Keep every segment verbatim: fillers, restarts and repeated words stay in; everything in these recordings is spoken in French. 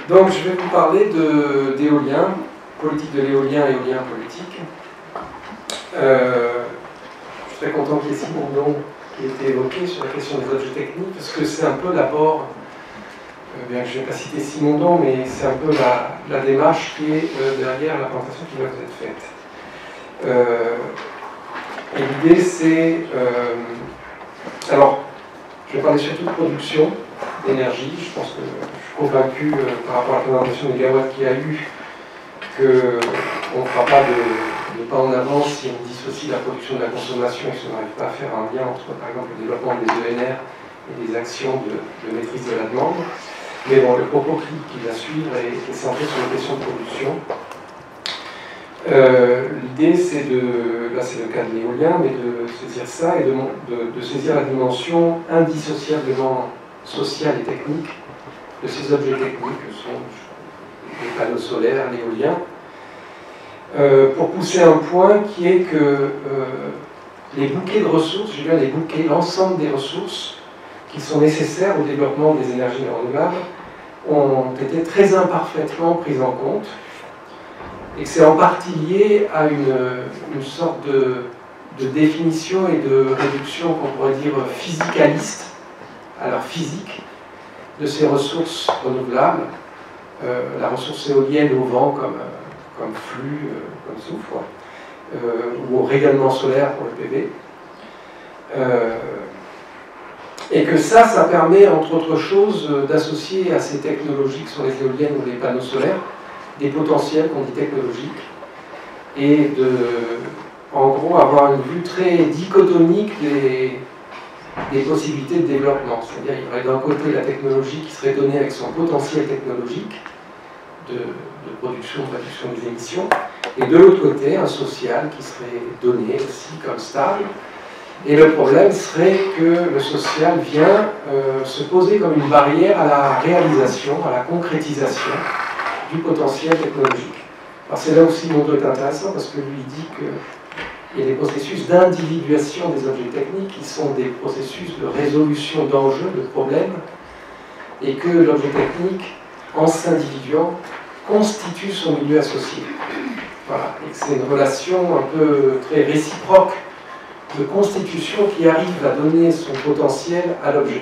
Donc je vais vous parler d'éolien, politique de l'éolien, éolien politique. Euh, je suis très content qu'il y ait Simon Blond qui ait été évoqué sur la question des objets techniques, parce que c'est un peu l'abord, euh, bien que je ne vais pas citer Simon Blond, mais c'est un peu la, la démarche qui est euh, derrière la présentation qui va vous être faite. Euh, et l'idée c'est... Euh, alors, je vais parler surtout de production d'énergie. Je pense que je suis convaincu euh, par rapport à la présentation des gigawatts qu'il y a eu qu'on ne fera pas de, de pas en avance si on dissocie la production de la consommation et si on n'arrive pas à faire un lien entre, par exemple, le développement des E N R et des actions de, de maîtrise de la demande. Mais bon, le propos qui, qui va suivre est, est centré sur la question de production. Euh, L'idée, c'est de, là c'est le cas de l'éolien, mais de saisir ça et de, de, de saisir la dimension indissociablement sociale et technique de ces objets techniques que sont les panneaux solaires, l'éolien, euh, pour pousser un point qui est que euh, les bouquets de ressources, je veux dire les bouquets, l'ensemble des ressources qui sont nécessaires au développement des énergies renouvelables ont été très imparfaitement prises en compte, et que c'est en partie lié à une, une sorte de, de définition et de réduction qu'on pourrait dire physicaliste, à leur physique, de ces ressources renouvelables, euh, la ressource éolienne au vent comme, euh, comme flux, euh, comme souffle, euh, ou au rayonnement solaire pour le P V. Euh, et que ça, ça permet, entre autres choses, d'associer à ces technologies que sont les éoliennes ou les panneaux solaires, des potentiels qu'on dit technologiques, et de, en gros, avoir une vue très dichotomique des, des possibilités de développement. C'est-à-dire qu'il y aurait d'un côté la technologie qui serait donnée avec son potentiel technologique de, de production, de réduction des émissions, et de l'autre côté, un social qui serait donné aussi comme stable. Et le problème serait que le social vient euh, se poser comme une barrière à la réalisation, à la concrétisation du potentiel technologique. Alors c'est là aussi mon doigt est intéressant parce que lui dit qu'il y a des processus d'individuation des objets techniques qui sont des processus de résolution d'enjeux, de problèmes, et que l'objet technique, en s'individuant, constitue son milieu associé. Voilà. Et c'est une relation un peu très réciproque de constitution qui arrive à donner son potentiel à l'objet.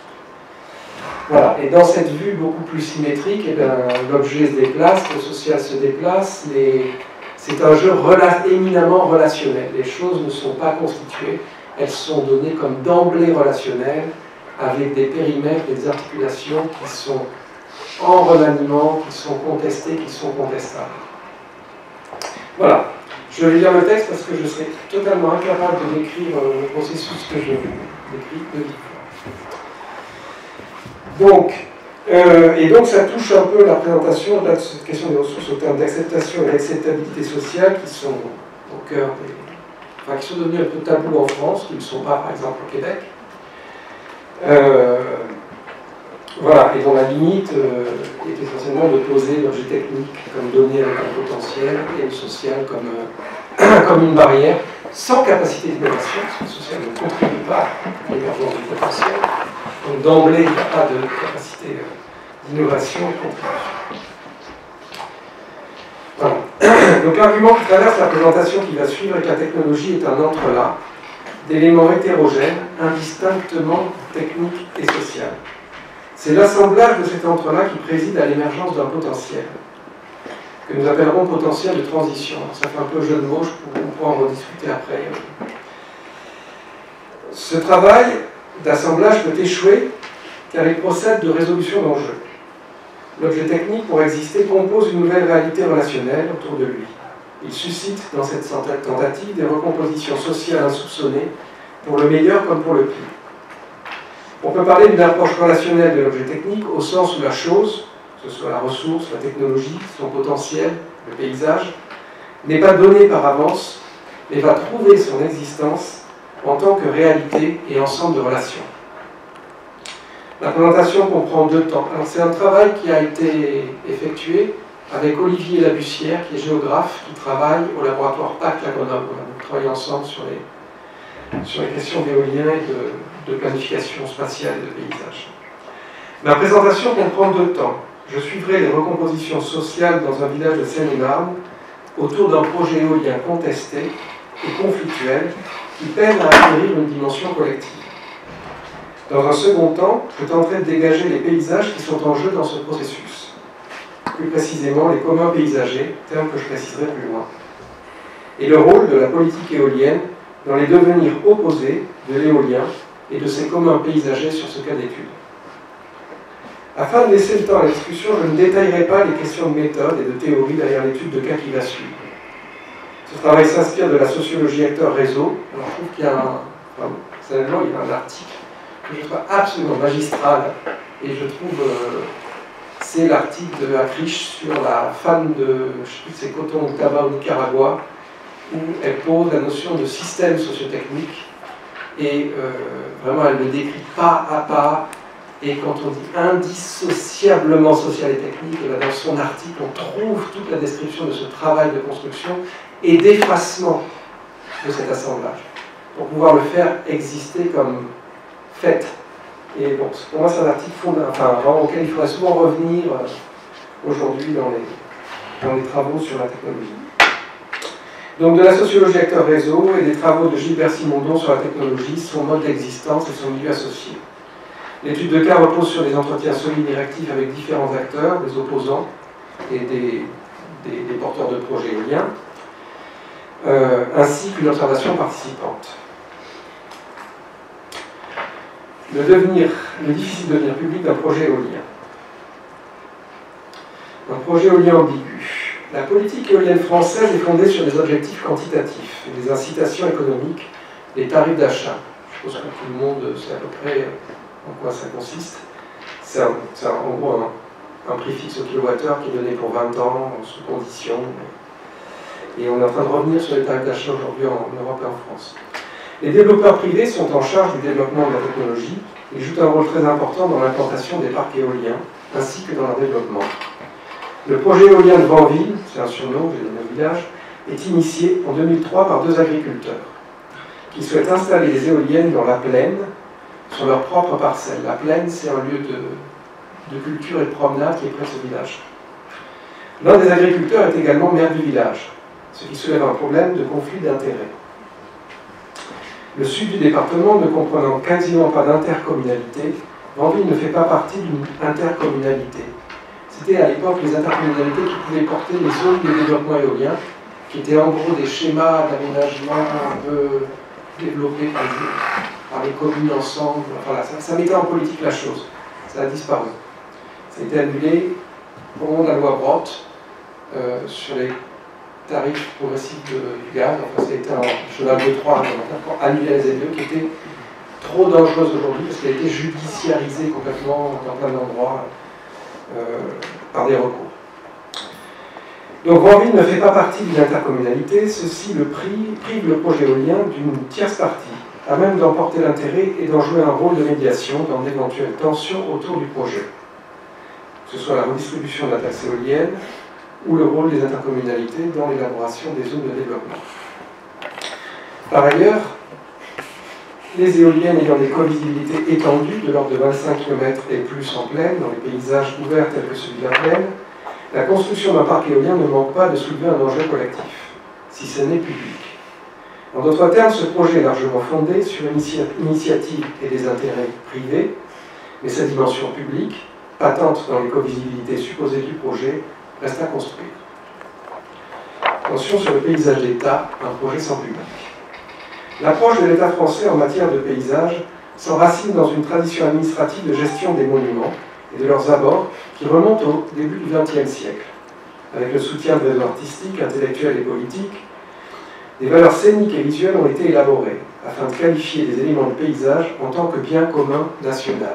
Voilà, et dans cette vue beaucoup plus symétrique, eh l'objet se déplace, le social se déplace, c'est un jeu rela éminemment relationnel. Les choses ne sont pas constituées, elles sont données comme d'emblée relationnelles, avec des périmètres et des articulations qui sont en remaniement, qui sont contestées, qui sont contestables. Voilà, je vais lire le texte parce que je serai totalement incapable de décrire le processus que je décris de vive. Donc, euh, et donc ça touche un peu la présentation là, de cette question des ressources au terme d'acceptation et d'acceptabilité sociale qui sont au cœur des... Enfin, qui sont devenus un peu tabous en France, qui ne le sont pas par exemple au Québec. Euh, voilà, et dont la limite euh, est essentiellement de poser l'objet technique comme donné avec un potentiel et le social comme, euh, comme une barrière, sans capacité d'innovation, parce que le social ne contribue pas à l'émergence du potentiel. Donc d'emblée, il n'y a pas de capacité d'innovation et de contribution. Voilà. Donc l'argument qui traverse la présentation qui va suivre est que la technologie est un entrelac d'éléments hétérogènes, indistinctement techniques et social. C'est l'assemblage de cet entrelac qui préside à l'émergence d'un potentiel, que nous appellerons potentiel de transition. Alors, ça fait un peu jeu de mots, on pourra en rediscuter après. Ce travail d'assemblage peut échouer car il procède de résolution d'enjeux. L'objet technique, pour exister, compose une nouvelle réalité relationnelle autour de lui. Il suscite dans cette tentative des recompositions sociales insoupçonnées, pour le meilleur comme pour le pire. On peut parler d'une approche relationnelle de l'objet technique au sens où la chose, que ce soit la ressource, la technologie, son potentiel, le paysage, n'est pas donnée par avance, mais va trouver son existence en tant que réalité et ensemble de relations. La présentation comprend deux temps. Alors c'est un travail qui a été effectué avec Olivier Labussière, qui est géographe, qui travaille au laboratoire P A C à Grenoble. On a travaillé ensemble sur les, sur les questions d'éolien et de, de planification spatiale et de paysage. Ma présentation comprend deux temps. je suivrai les recompositions sociales dans un village de Seine-et-Marne autour d'un projet éolien contesté et conflictuel qui peine à acquérir une dimension collective. Dans un second temps, je tenterai de dégager les paysages qui sont en jeu dans ce processus. Plus précisément, les communs paysagers, terme que je préciserai plus loin. Et le rôle de la politique éolienne dans les devenirs opposés de l'éolien et de ces communs paysagers sur ce cas d'étude. Afin de laisser le temps à la discussion, je ne détaillerai pas les questions de méthode et de théorie derrière l'étude de cas qui va suivre. Ce travail s'inspire de la sociologie acteur-réseau. Alors je trouve qu'il y a un, enfin, personnellement, il y a un article que je trouve absolument magistral, et je trouve, euh, c'est l'article de Acriche sur la femme de, je ne sais plus si c'est coton ou tabac au Nicaragua, où elle pose la notion de système sociotechnique, et euh, vraiment elle le décrit pas à pas. Et quand on dit indissociablement social et technique, et bien dans son article, on trouve toute la description de ce travail de construction et d'effacement de cet assemblage, pour pouvoir le faire exister comme fait. Et bon, pour moi, c'est un article fondamental, enfin, auquel il faudrait souvent revenir euh, aujourd'hui dans les, dans les travaux sur la technologie. Donc de la sociologie acteur-réseau et des travaux de Gilbert Simondon sur la technologie, son mode d'existence et son milieu associé. L'étude de cas repose sur des entretiens solides et réactifs avec différents acteurs, des opposants et des, des, des porteurs de projets éoliens, euh, ainsi qu'une observation participante. Le, devenir, le difficile devenir public d'un projet éolien. Un projet éolien ambigu. La politique éolienne française est fondée sur des objectifs quantitatifs, des incitations économiques, des tarifs d'achat. Je pense que tout le monde sait à peu près en quoi ça consiste. C'est en gros un, un prix fixe au kilowattheure qui est donné pour vingt ans, sous conditions. Et on est en train de revenir sur les tarifs d'achat aujourd'hui en Europe et en France. Les développeurs privés sont en charge du développement de la technologie et jouent un rôle très important dans l'implantation des parcs éoliens, ainsi que dans leur développement. Le projet éolien de Vanville, c'est un surnom, j'ai donné au village, est initié en deux mille trois par deux agriculteurs qui souhaitent installer des éoliennes dans la plaine, sur leur propre parcelle. La plaine, c'est un lieu de, de culture et de promenade qui est près de ce village. L'un des agriculteurs est également maire du village, ce qui soulève un problème de conflit d'intérêts. Le sud du département ne comprenant quasiment pas d'intercommunalité, Vanville ne fait pas partie d'une intercommunalité. C'était à l'époque les intercommunalités qui pouvaient porter les zones de développement éolien, qui étaient en gros des schémas d'aménagement un peu développés par les, par les communes ensemble. Voilà, ça, ça mettait en politique la chose. Ça a disparu. Ça a été annulé au moment de la loi Brottes euh, sur les tarifs progressifs du gaz. Enfin, ça a été un cheval de Troie pour annuler la Z E qui était trop dangereuse aujourd'hui parce qu'elle a été judiciarisée complètement dans plein d'endroits euh, par des recours. Donc Vanville ne fait pas partie d'une intercommunalité, ceci le prive, prive le projet éolien d'une tierce partie, à même d'emporter l'intérêt et d'en jouer un rôle de médiation dans d'éventuelles tensions autour du projet, que ce soit la redistribution de la taxe éolienne ou le rôle des intercommunalités dans l'élaboration des zones de développement. Par ailleurs, les éoliennes ayant des co-visibilités étendues de l'ordre de vingt-cinq kilomètres et plus en plaine, dans les paysages ouverts tels que celui de la plaine, la construction d'un parc éolien ne manque pas de soulever un enjeu collectif, si ce n'est public. En d'autres termes, ce projet est largement fondé sur une initiative et des intérêts privés, mais sa dimension publique, patente dans les co-visibilités supposées du projet, reste à construire. Attention sur le paysage d'État, un projet sans public. L'approche de l'État français en matière de paysage s'enracine dans une tradition administrative de gestion des monuments et de leurs abords qui remonte au début du vingtième siècle. Avec le soutien de réseaux artistiques, intellectuels et politiques, des valeurs scéniques et visuelles ont été élaborées afin de qualifier des éléments de paysage en tant que bien commun national.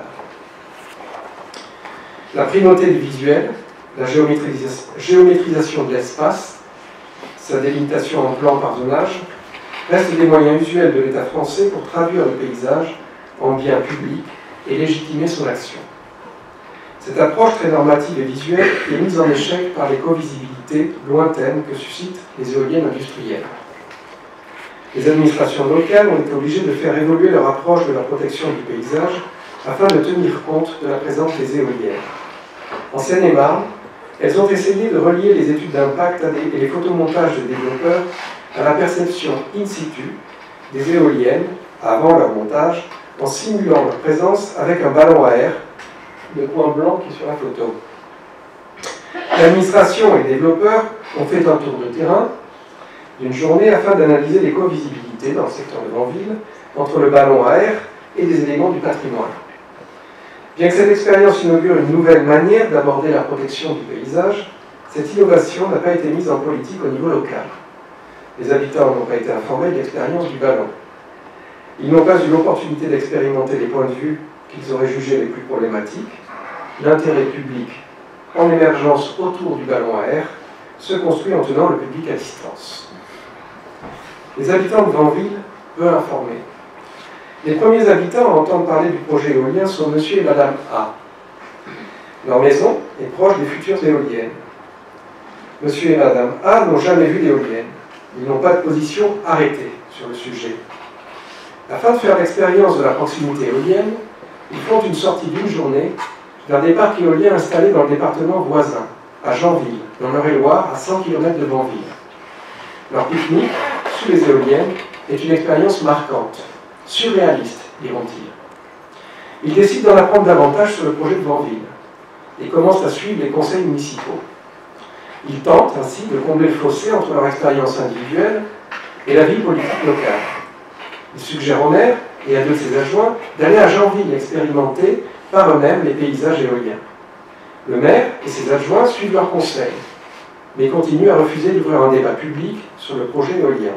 La primauté du visuel, la géométris- géométrisation de l'espace, sa délimitation en plan par zonage, restent des moyens usuels de l'État français pour traduire le paysage en bien public et légitimer son action. Cette approche très normative et visuelle est mise en échec par les co-visibilités lointaines que suscitent les éoliennes industrielles. Les administrations locales ont été obligées de faire évoluer leur approche de la protection du paysage afin de tenir compte de la présence des éoliennes. En Seine-et-Marne, elles ont essayé de relier les études d'impact et les photomontages des développeurs à la perception in situ des éoliennes avant leur montage, en simulant leur présence avec un ballon à air, le point blanc qui est sur la photo. L'administration et les développeurs ont fait un tour de terrain d'une journée afin d'analyser l'éco-visibilité dans le secteur de Vanville entre le ballon à air et des éléments du patrimoine. Bien que cette expérience inaugure une nouvelle manière d'aborder la protection du paysage, cette innovation n'a pas été mise en politique au niveau local. Les habitants n'ont pas été informés de l'expérience du ballon. Ils n'ont pas eu l'opportunité d'expérimenter les points de vue qu'ils auraient jugés les plus problématiques. L'intérêt public en émergence autour du ballon à air se construit en tenant le public à distance. Les habitants de Vanville, peu informés. Les premiers habitants à entendre parler du projet éolien sont monsieur et madame A. Leur maison est proche des futures éoliennes. Monsieur et madame A n'ont jamais vu d'éolienne. Ils n'ont pas de position arrêtée sur le sujet. Afin de faire l'expérience de la proximité éolienne, ils font une sortie d'une journée vers des parcs éoliens installés dans le département voisin, à Janville, dans l'Eure-et-Loire, à cent kilomètres de Vanville. Leur pique-nique, sous les éoliennes, est une expérience marquante, surréaliste, diront-ils. Ils décident d'en apprendre davantage sur le projet de Vanville et commencent à suivre les conseils municipaux. Ils tentent ainsi de combler le fossé entre leur expérience individuelle et la vie politique locale. Ils suggèrent au maire et à deux de ses adjoints d'aller à Janville expérimenter par eux-mêmes les paysages éoliens. Le maire et ses adjoints suivent leurs conseils, mais continuent à refuser d'ouvrir un débat public sur le projet éolien.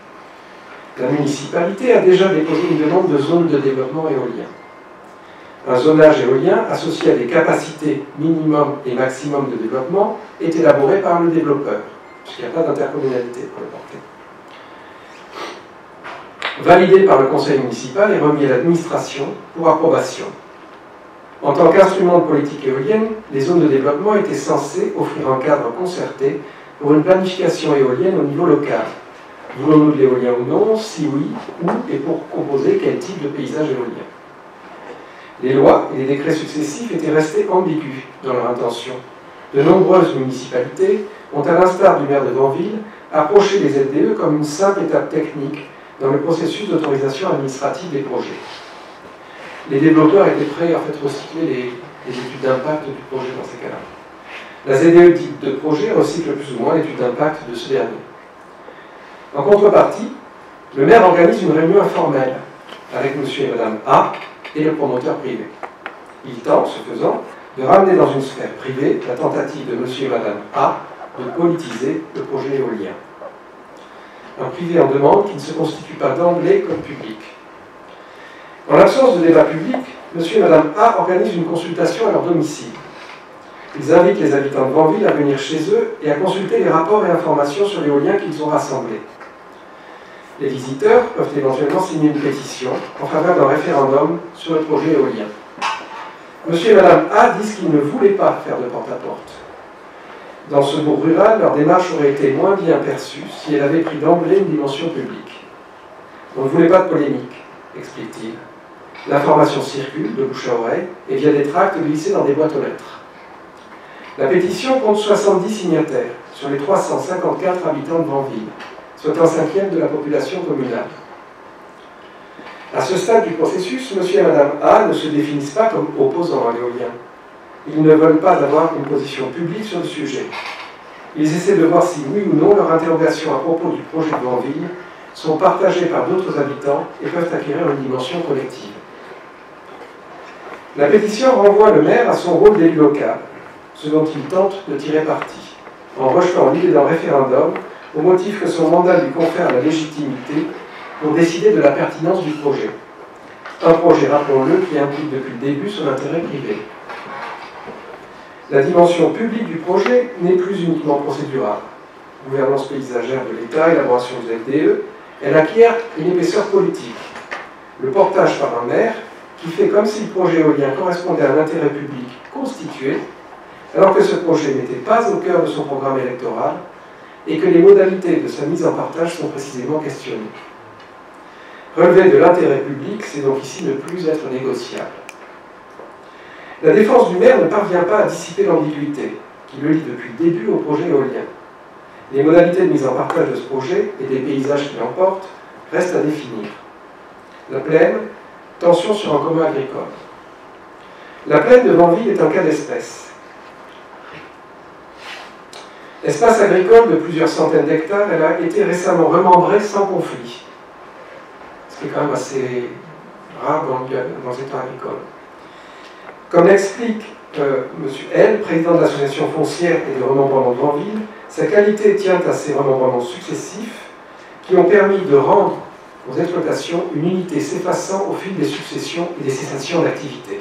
La municipalité a déjà déposé une demande de zone de développement éolien. Un zonage éolien associé à des capacités minimum et maximum de développement est élaboré par le développeur, puisqu'il n'y a pas d'intercommunalité pour le porter. Validé par le conseil municipal et remis à l'administration pour approbation. En tant qu'instrument de politique éolienne, les zones de développement étaient censées offrir un cadre concerté pour une planification éolienne au niveau local. Voulons-nous de l'éolien ou non? Si oui, où et pour composer quel type de paysage éolien? Les lois et les décrets successifs étaient restés ambigus dans leur intention. De nombreuses municipalités ont, à l'instar du maire de Vanville, approché les Z D E comme une simple étape technique dans le processus d'autorisation administrative des projets. Les développeurs étaient prêts à fait recycler les, les études d'impact du projet dans ces cas-là. La Z D E dite de projet recycle plus ou moins l'étude d'impact de ce dernier. En contrepartie, le maire organise une réunion informelle avec monsieur et madame A et le promoteur privé. Il tente, ce faisant, de ramener dans une sphère privée la tentative de monsieur et madame A de politiser le projet éolien. Un privé en demande qui ne se constitue pas d'emblée comme public. En l'absence de débat public, monsieur et madame A organisent une consultation à leur domicile. Ils invitent les habitants de Vanville à venir chez eux et à consulter les rapports et informations sur l'éolien qu'ils ont rassemblés. Les visiteurs peuvent éventuellement signer une pétition en faveur d'un référendum sur le projet éolien. Monsieur et madame A disent qu'ils ne voulaient pas faire de porte-à-porte. Dans ce bourg rural, leur démarche aurait été moins bien perçue si elle avait pris d'emblée une dimension publique. On ne voulait pas de polémique, explique-t-il. L'information circule de bouche à oreille et via des tracts glissés dans des boîtes aux lettres. La pétition compte soixante-dix signataires sur les trois cent cinquante-quatre habitants de Vanville, soit un cinquième de la population communale. À ce stade du processus, monsieur et madame A ne se définissent pas comme opposants à l'éolien. Ils ne veulent pas avoir une position publique sur le sujet. Ils essaient de voir si oui ou non leurs interrogations à propos du projet de Vanville sont partagées par d'autres habitants et peuvent acquérir une dimension collective. La pétition renvoie le maire à son rôle d'élu local, ce dont il tente de tirer parti, en rejetant l'idée d'un référendum au motif que son mandat lui confère la légitimité pour décider de la pertinence du projet. Un projet, rappelons-le, qui implique depuis le début son intérêt privé. La dimension publique du projet n'est plus uniquement procédurale. Gouvernance paysagère de l'État, élaboration du Z D E, elle acquiert une épaisseur politique. Le portage par un maire qui fait comme si le projet éolien correspondait à un intérêt public constitué, alors que ce projet n'était pas au cœur de son programme électoral et que les modalités de sa mise en partage sont précisément questionnées. Relever de l'intérêt public, c'est donc ici ne plus être négociable. La défense du maire ne parvient pas à dissiper l'ambiguïté qui le lie depuis le début au projet éolien. Les modalités de mise en partage de ce projet et des paysages qui l'emportent restent à définir. La plaine, tension sur un commun agricole. La plaine de Vanville est un cas d'espèce. Espace agricole de plusieurs centaines d'hectares, elle a été récemment remembrée sans conflit. Ce qui est quand même assez rare dans, dans les États agricoles. Comme l'explique euh, M. L, président de l'association foncière et de remembrement de Vanville, sa qualité tient à ces remembrements successifs qui ont permis de rendre aux exploitations une unité s'effaçant au fil des successions et des cessations d'activité.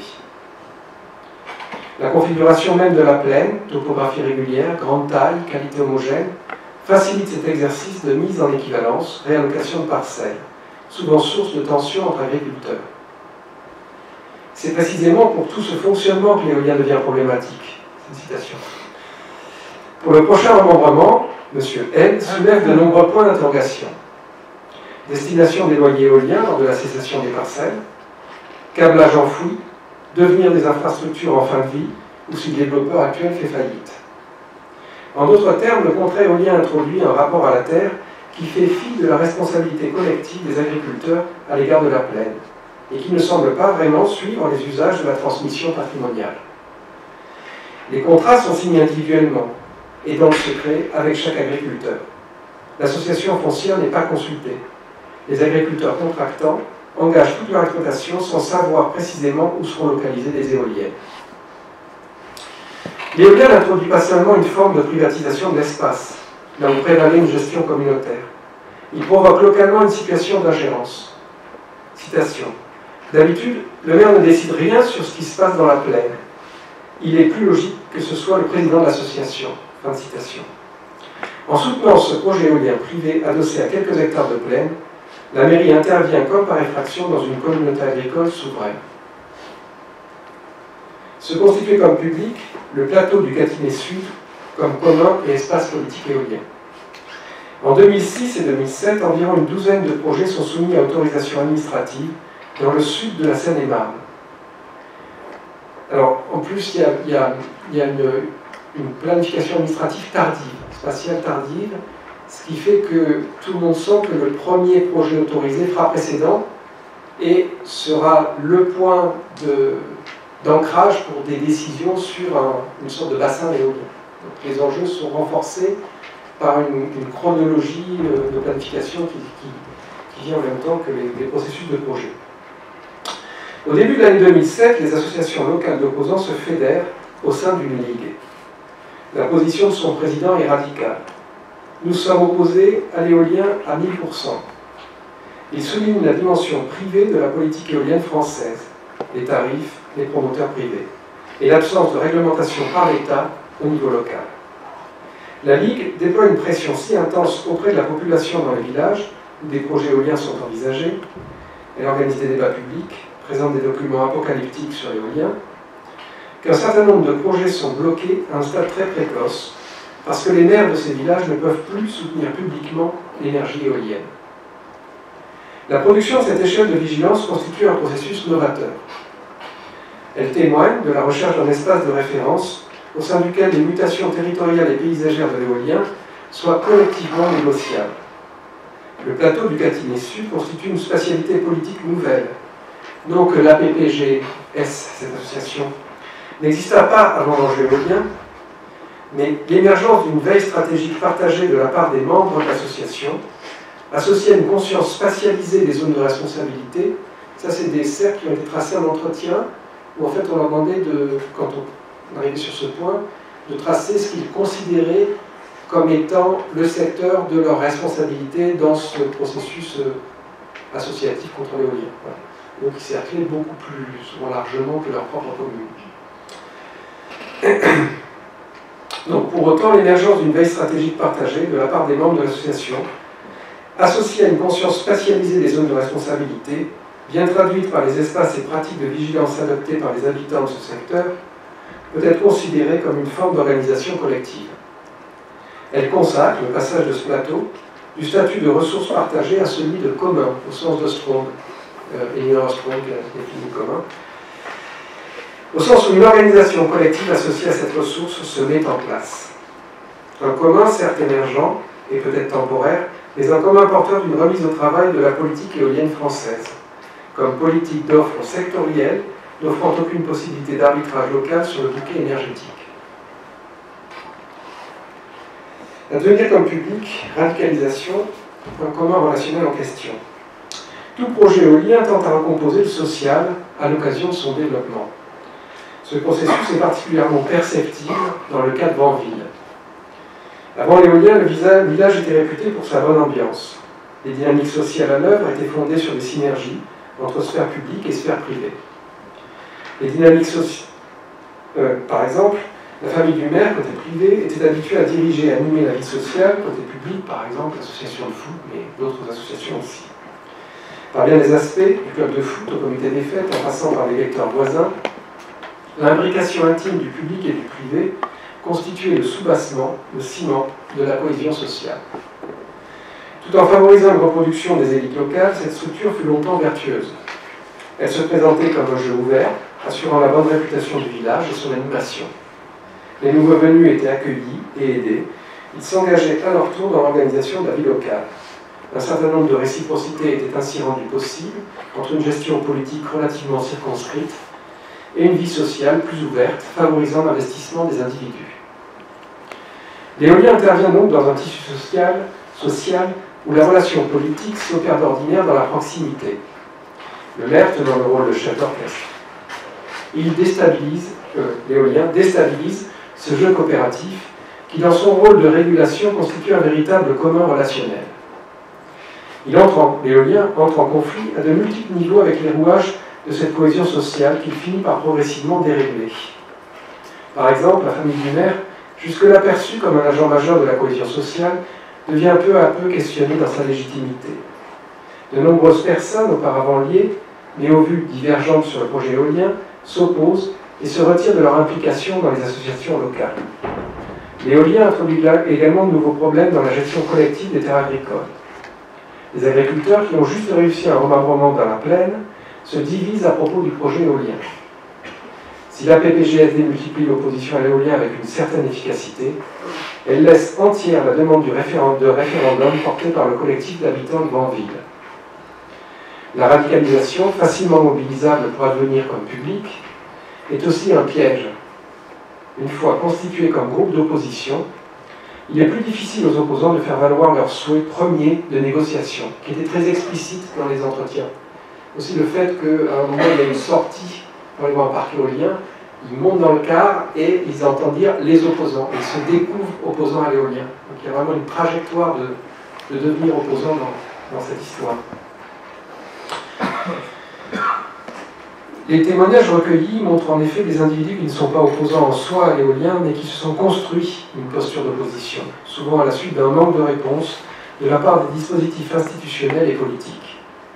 La configuration même de la plaine, topographie régulière, grande taille, qualité homogène, facilite cet exercice de mise en équivalence, réallocation de parcelles, souvent source de tensions entre agriculteurs. C'est précisément pour tout ce fonctionnement que l'éolien devient problématique. C'est une citation. Pour le prochain remembrement, M. N soulève de nombreux points d'interrogation. Destination des loyers éoliens lors de la cessation des parcelles, câblage enfoui, devenir des infrastructures en fin de vie, ou si le développeur actuel fait faillite. En d'autres termes, le contrat éolien introduit un rapport à la terre qui fait fi de la responsabilité collective des agriculteurs à l'égard de la plaine, et qui ne semble pas vraiment suivre les usages de la transmission patrimoniale. Les contrats sont signés individuellement, et dans le secret avec chaque agriculteur. L'association foncière n'est pas consultée. Les agriculteurs contractants engagent toute leur exploitation sans savoir précisément où seront localisées les éoliennes. L'éolien n'introduit pas seulement une forme de privatisation de l'espace, là où prévalait une gestion communautaire. Il provoque localement une situation d'ingérence. Citation. D'habitude, le maire ne décide rien sur ce qui se passe dans la plaine. Il est plus logique que ce soit le président de l'association. Fin de citation. En soutenant ce projet éolien privé adossé à quelques hectares de plaine, la mairie intervient comme par effraction dans une communauté agricole souveraine. Se constituer comme public, le plateau du Gâtinais Sud comme commun et espace politique éolien. En deux mille six et deux mille sept, environ une douzaine de projets sont soumis à autorisation administrative dans le sud de la Seine-et-Marne. Alors, en plus, il y a, il y a, il y a une, une planification administrative tardive, spatiale tardive, ce qui fait que tout le monde sent que le premier projet autorisé fera précédent et sera le point de, d'ancrage pour des décisions sur un, une sorte de bassin éolien. Donc, les enjeux sont renforcés par une, une chronologie de planification qui, qui, qui vient en même temps que les, les processus de projet. Au début de l'année deux mille sept, les associations locales d'opposants se fédèrent au sein d'une ligue. La position de son président est radicale. Nous sommes opposés à l'éolien à mille pour cent. Il souligne la dimension privée de la politique éolienne française, les tarifs, les promoteurs privés, et l'absence de réglementation par l'État au niveau local. La Ligue déploie une pression si intense auprès de la population dans les villages où des projets éoliens sont envisagés. Elle organise des débats publics, présente des documents apocalyptiques sur l'éolien, qu'un certain nombre de projets sont bloqués à un stade très précoce parce que les maires de ces villages ne peuvent plus soutenir publiquement l'énergie éolienne. La production de cette échelle de vigilance constitue un processus novateur. Elle témoigne de la recherche d'un espace de référence au sein duquel les mutations territoriales et paysagères de l'éolien soient collectivement négociables. Le plateau du Gâtinais Sud constitue une spatialité politique nouvelle. Non que l'A P P G S, cette association, n'exista pas avant l'enjeu éolien, mais l'émergence d'une veille stratégique partagée de la part des membres de l'association, associée à une conscience spatialisée des zones de responsabilité, ça c'est des cercles qui ont été tracés en entretien, où en fait on leur demandait, de, quand on arrivait sur ce point, de tracer ce qu'ils considéraient comme étant le secteur de leur responsabilité dans ce processus associatif contre l'éolien. Voilà. Donc ils cerclaient beaucoup plus souvent largement que leur propre commune. Donc pour autant, l'émergence d'une veille stratégique partagée de la part des membres de l'association, associée à une conscience spatialisée des zones de responsabilité, bien traduite par les espaces et pratiques de vigilance adoptés par les habitants de ce secteur, peut être considérée comme une forme d'organisation collective. Elle consacre le passage de ce plateau du statut de ressources partagées à celui de commun, au sens de Strong, euh, Elinor Strong, qui a défini commun, au sens où une organisation collective associée à cette ressource se met en place. Un commun, certes émergent, et peut-être temporaire, mais un commun porteur d'une remise au travail de la politique éolienne française, comme politique d'offre sectorielle, n'offrant aucune possibilité d'arbitrage local sur le bouquet énergétique. Advenir comme public, radicalisation, un commun relationnel en question. Tout projet éolien tente à recomposer le social à l'occasion de son développement. Ce processus est particulièrement perceptible dans le cas de Vanville. Avant l'éolien, le village était réputé pour sa bonne ambiance. Les dynamiques sociales à l'œuvre étaient fondées sur des synergies entre sphère publique et sphère privée. Les dynamiques sociales, euh, par exemple, la famille du maire, côté privé, était habituée à diriger et animer la vie sociale, côté public, par exemple, l'association de foot, mais d'autres associations aussi. Par bien des aspects, du club de foot au comité des fêtes, en passant par les lecteurs voisins, l'imbrication intime du public et du privé constituait le soubassement, le ciment de la cohésion sociale. Tout en favorisant une reproduction des élites locales, cette structure fut longtemps vertueuse. Elle se présentait comme un jeu ouvert, assurant la bonne réputation du village et son animation. Les nouveaux venus étaient accueillis et aidés. Ils s'engageaient à leur tour dans l'organisation de la vie locale. Un certain nombre de réciprocités étaient ainsi rendues possibles entre une gestion politique relativement circonscrite et une vie sociale plus ouverte, favorisant l'investissement des individus. L'éolien intervient donc dans un tissu social, social où la relation politique s'opère d'ordinaire dans la proximité. Le maire tenant le rôle de chef d'orchestre. Il déstabilise, euh, l'éolien déstabilise ce jeu coopératif qui, dans son rôle de régulation, constitue un véritable commun relationnel. Il entre en, l'éolien entre en conflit à de multiples niveaux avec les rouages de cette cohésion sociale qu'il finit par progressivement dérégler. Par exemple, la famille du maire, jusque-là perçue comme un agent majeur de la cohésion sociale, devient peu à peu questionnée dans sa légitimité. De nombreuses personnes, auparavant liées, mais aux vues divergentes sur le projet éolien, s'opposent et se retirent de leur implication dans les associations locales. L'éolien introduit également de nouveaux problèmes dans la gestion collective des terres agricoles. Les agriculteurs qui ont juste réussi un remembrement dans la plaine se divisent à propos du projet éolien. Si la P P G S D multiplie l'opposition à l'éolien avec une certaine efficacité, elle laisse entière la demande du référendum, de référendum porté par le collectif d'habitants de Vanville. La radicalisation, facilement mobilisable pour advenir comme public, est aussi un piège. Une fois constitués comme groupe d'opposition, il est plus difficile aux opposants de faire valoir leur souhait premier de négociation, qui était très explicite dans les entretiens. Aussi le fait qu'à un moment, il y a une sortie pour aller voir un parc éolien, ils montent dans le car et ils entendent dire les opposants. Ils se découvrent opposants à l'éolien. Donc il y a vraiment une trajectoire de, de devenir opposant dans, dans cette histoire. Les témoignages recueillis montrent en effet des individus qui ne sont pas opposants en soi à l'éolien, mais qui se sont construits une posture d'opposition, souvent à la suite d'un manque de réponse de la part des dispositifs institutionnels et politiques.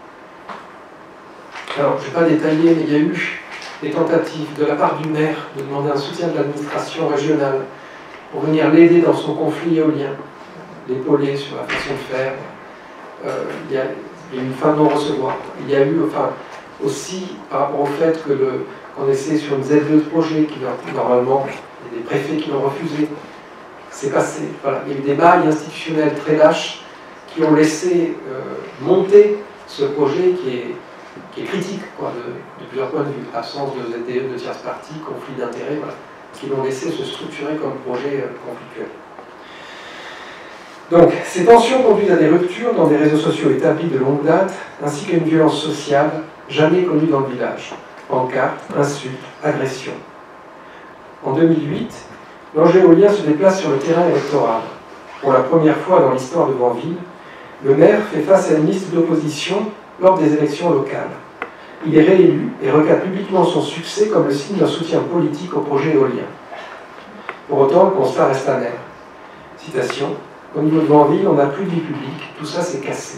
Alors, je ne vais pas détailler, mais il y a eu des tentatives de la part du maire de demander un soutien de l'administration régionale pour venir l'aider dans son conflit éolien, l'épauler sur la façon de faire. Euh, il y a, il y a eu une fin de non-recevoir. Il y a eu, enfin, aussi par rapport au fait que le, qu'on essaie sur une Z deux de projet, qui normalement, il y a des préfets qui l'ont refusé, c'est passé. Voilà. Il y a eu des bails institutionnels très lâches qui ont laissé euh, monter ce projet qui est, qui est critique quoi, de, de plusieurs points de vue. Absence de Z D E, de tierce partie, conflit d'intérêts, voilà, qui l'ont laissé se structurer comme projet euh, conflictuel. Donc, ces tensions conduisent à des ruptures dans des réseaux sociaux établis de longue date, ainsi qu'à une violence sociale jamais connue dans le village. Pancartes, insultes, agressions. En deux mille huit, l'enjeu éolien se déplace sur le terrain électoral. Pour la première fois dans l'histoire de Vanville, le maire fait face à une liste d'opposition lors des élections locales. Il est réélu et recadre publiquement son succès comme le signe d'un soutien politique au projet éolien. Pour autant, le constat reste amer. Citation. Au niveau de Vanville, on n'a plus de vie publique, tout ça s'est cassé.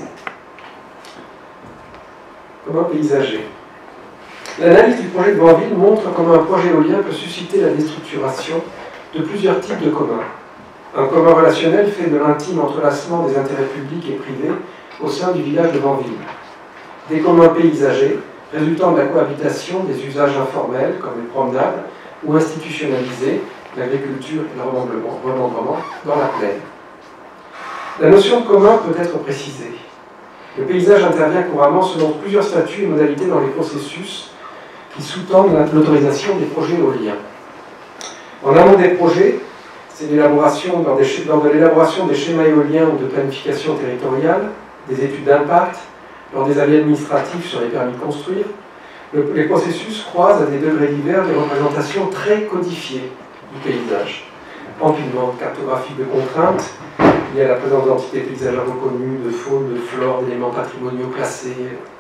Comment paysager? L'analyse du projet de Vanville montre comment un projet éolien peut susciter la déstructuration de plusieurs types de communs. Un commun relationnel fait de l'intime entrelacement des intérêts publics et privés au sein du village de Vanville. Des communs paysagers, résultant de la cohabitation des usages informels, comme les promenades, ou institutionnalisés, l'agriculture et le remembrement dans la plaine. La notion de commun peut être précisée. Le paysage intervient couramment selon plusieurs statuts et modalités dans les processus qui sous-tendent l'autorisation des projets éoliens. En amont des projets, c'est l'élaboration, lors, lors de l'élaboration des schémas éoliens ou de planification territoriale, des études d'impact, lors des avis administratifs sur les permis de construire, le, les processus croisent à des degrés divers des représentations très codifiées du paysage. Empilement cartographique de contraintes, liées à la présence d'entités paysagères reconnues, de faune, de flore, d'éléments patrimoniaux classés,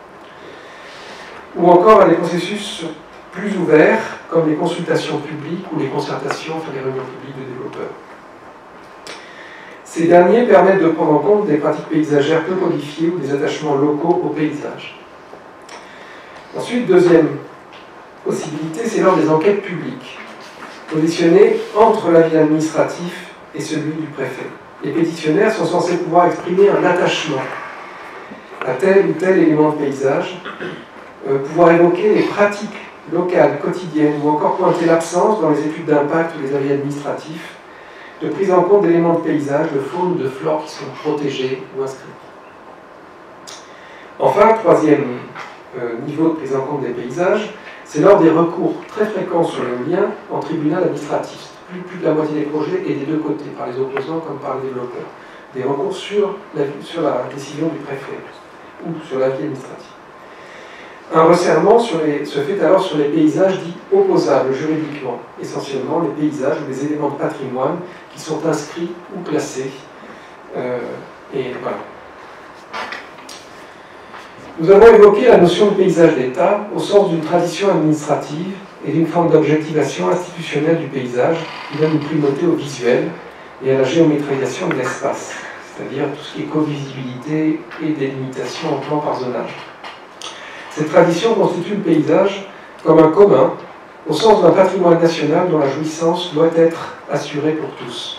ou encore à des processus plus ouverts, comme les consultations publiques ou les concertations, enfin les réunions publiques de développeurs. Ces derniers permettent de prendre en compte des pratiques paysagères peu codifiées ou des attachements locaux au paysage. Ensuite, deuxième possibilité, c'est lors des enquêtes publiques, positionnées entre l'avis administratif et celui du préfet. Les pétitionnaires sont censés pouvoir exprimer un attachement à tel ou tel élément de paysage, euh, pouvoir évoquer les pratiques locales, quotidiennes, ou encore pointer l'absence dans les études d'impact ou les avis administratifs de prise en compte d'éléments de paysage, de faune ou de flore qui sont protégés ou inscrits. Enfin, troisième euh, niveau de prise en compte des paysages, c'est lors des recours très fréquents sur l'éolien en tribunal administratif. Plus, plus de la moitié des projets et des deux côtés, par les opposants comme par les développeurs. Des recours sur la, sur la décision du préfet ou sur l'avis administratif. Un resserrement sur les, se fait alors sur les paysages dits opposables juridiquement, essentiellement les paysages ou les éléments de patrimoine qui sont inscrits ou classés. Euh, et voilà. Nous avons évoqué la notion de paysage d'État au sens d'une tradition administrative et d'une forme d'objectivation institutionnelle du paysage qui donne une primauté au visuel et à la géométrisation de l'espace, c'est-à-dire tout ce qui est covisibilité et délimitation en plan par zonage. Cette tradition constitue le paysage comme un commun, au sens d'un patrimoine national dont la jouissance doit être assurée pour tous.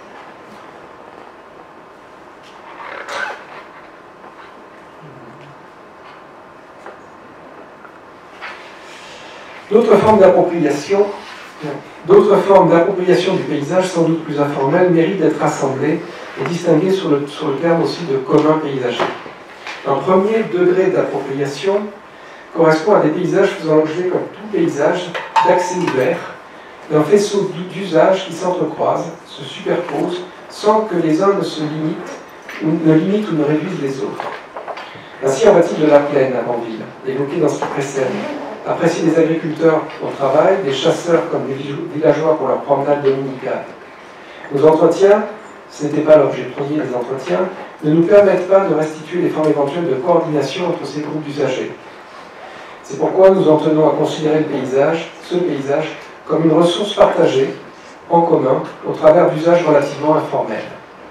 D'autres formes d'appropriation, d'autres formes d'appropriation du paysage, sans doute plus informelles, méritent d'être rassemblées et distinguées sur le, sur le terme aussi de commun paysager. Un premier degré d'appropriation correspond à des paysages faisant l'objet, comme tout paysage, d'accès ouvert, d'un faisceau d'usages qui s'entrecroisent, se superposent, sans que les uns ne se limitent, ou ne limitent ou ne réduisent les autres. Ainsi en va-t-il de la plaine à Banville, évoqué dans ce qui précède. Apprécier des agriculteurs au travail, des chasseurs comme des villageois pour leur promenade dominicale. Nos entretiens, ce n'était pas l'objet premier des entretiens, ne nous permettent pas de restituer les formes éventuelles de coordination entre ces groupes d'usagers. C'est pourquoi nous en tenons à considérer le paysage, ce paysage, comme une ressource partagée, en commun, au travers d'usages relativement informels.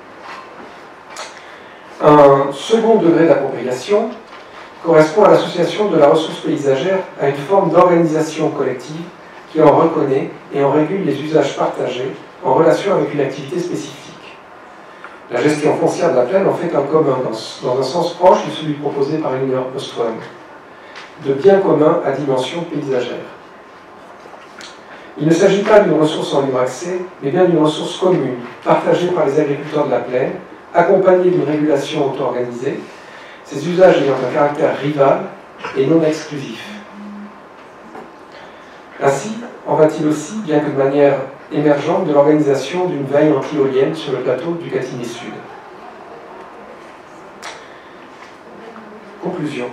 Un second degré d'appropriation correspond à l'association de la ressource paysagère à une forme d'organisation collective qui en reconnaît et en régule les usages partagés en relation avec une activité spécifique. La gestion foncière de la plaine en fait un commun, dans, dans un sens proche de celui proposé par Elinor Ostrom, de biens communs à dimension paysagère. Il ne s'agit pas d'une ressource en libre accès, mais bien d'une ressource commune, partagée par les agriculteurs de la plaine, accompagnée d'une régulation auto-organisée, ces usages ayant un caractère rival et non exclusif. Ainsi, en va-t-il aussi, bien que de manière émergente, de l'organisation d'une veille anti-éolienne sur le plateau du Gâtinais Sud. Conclusion.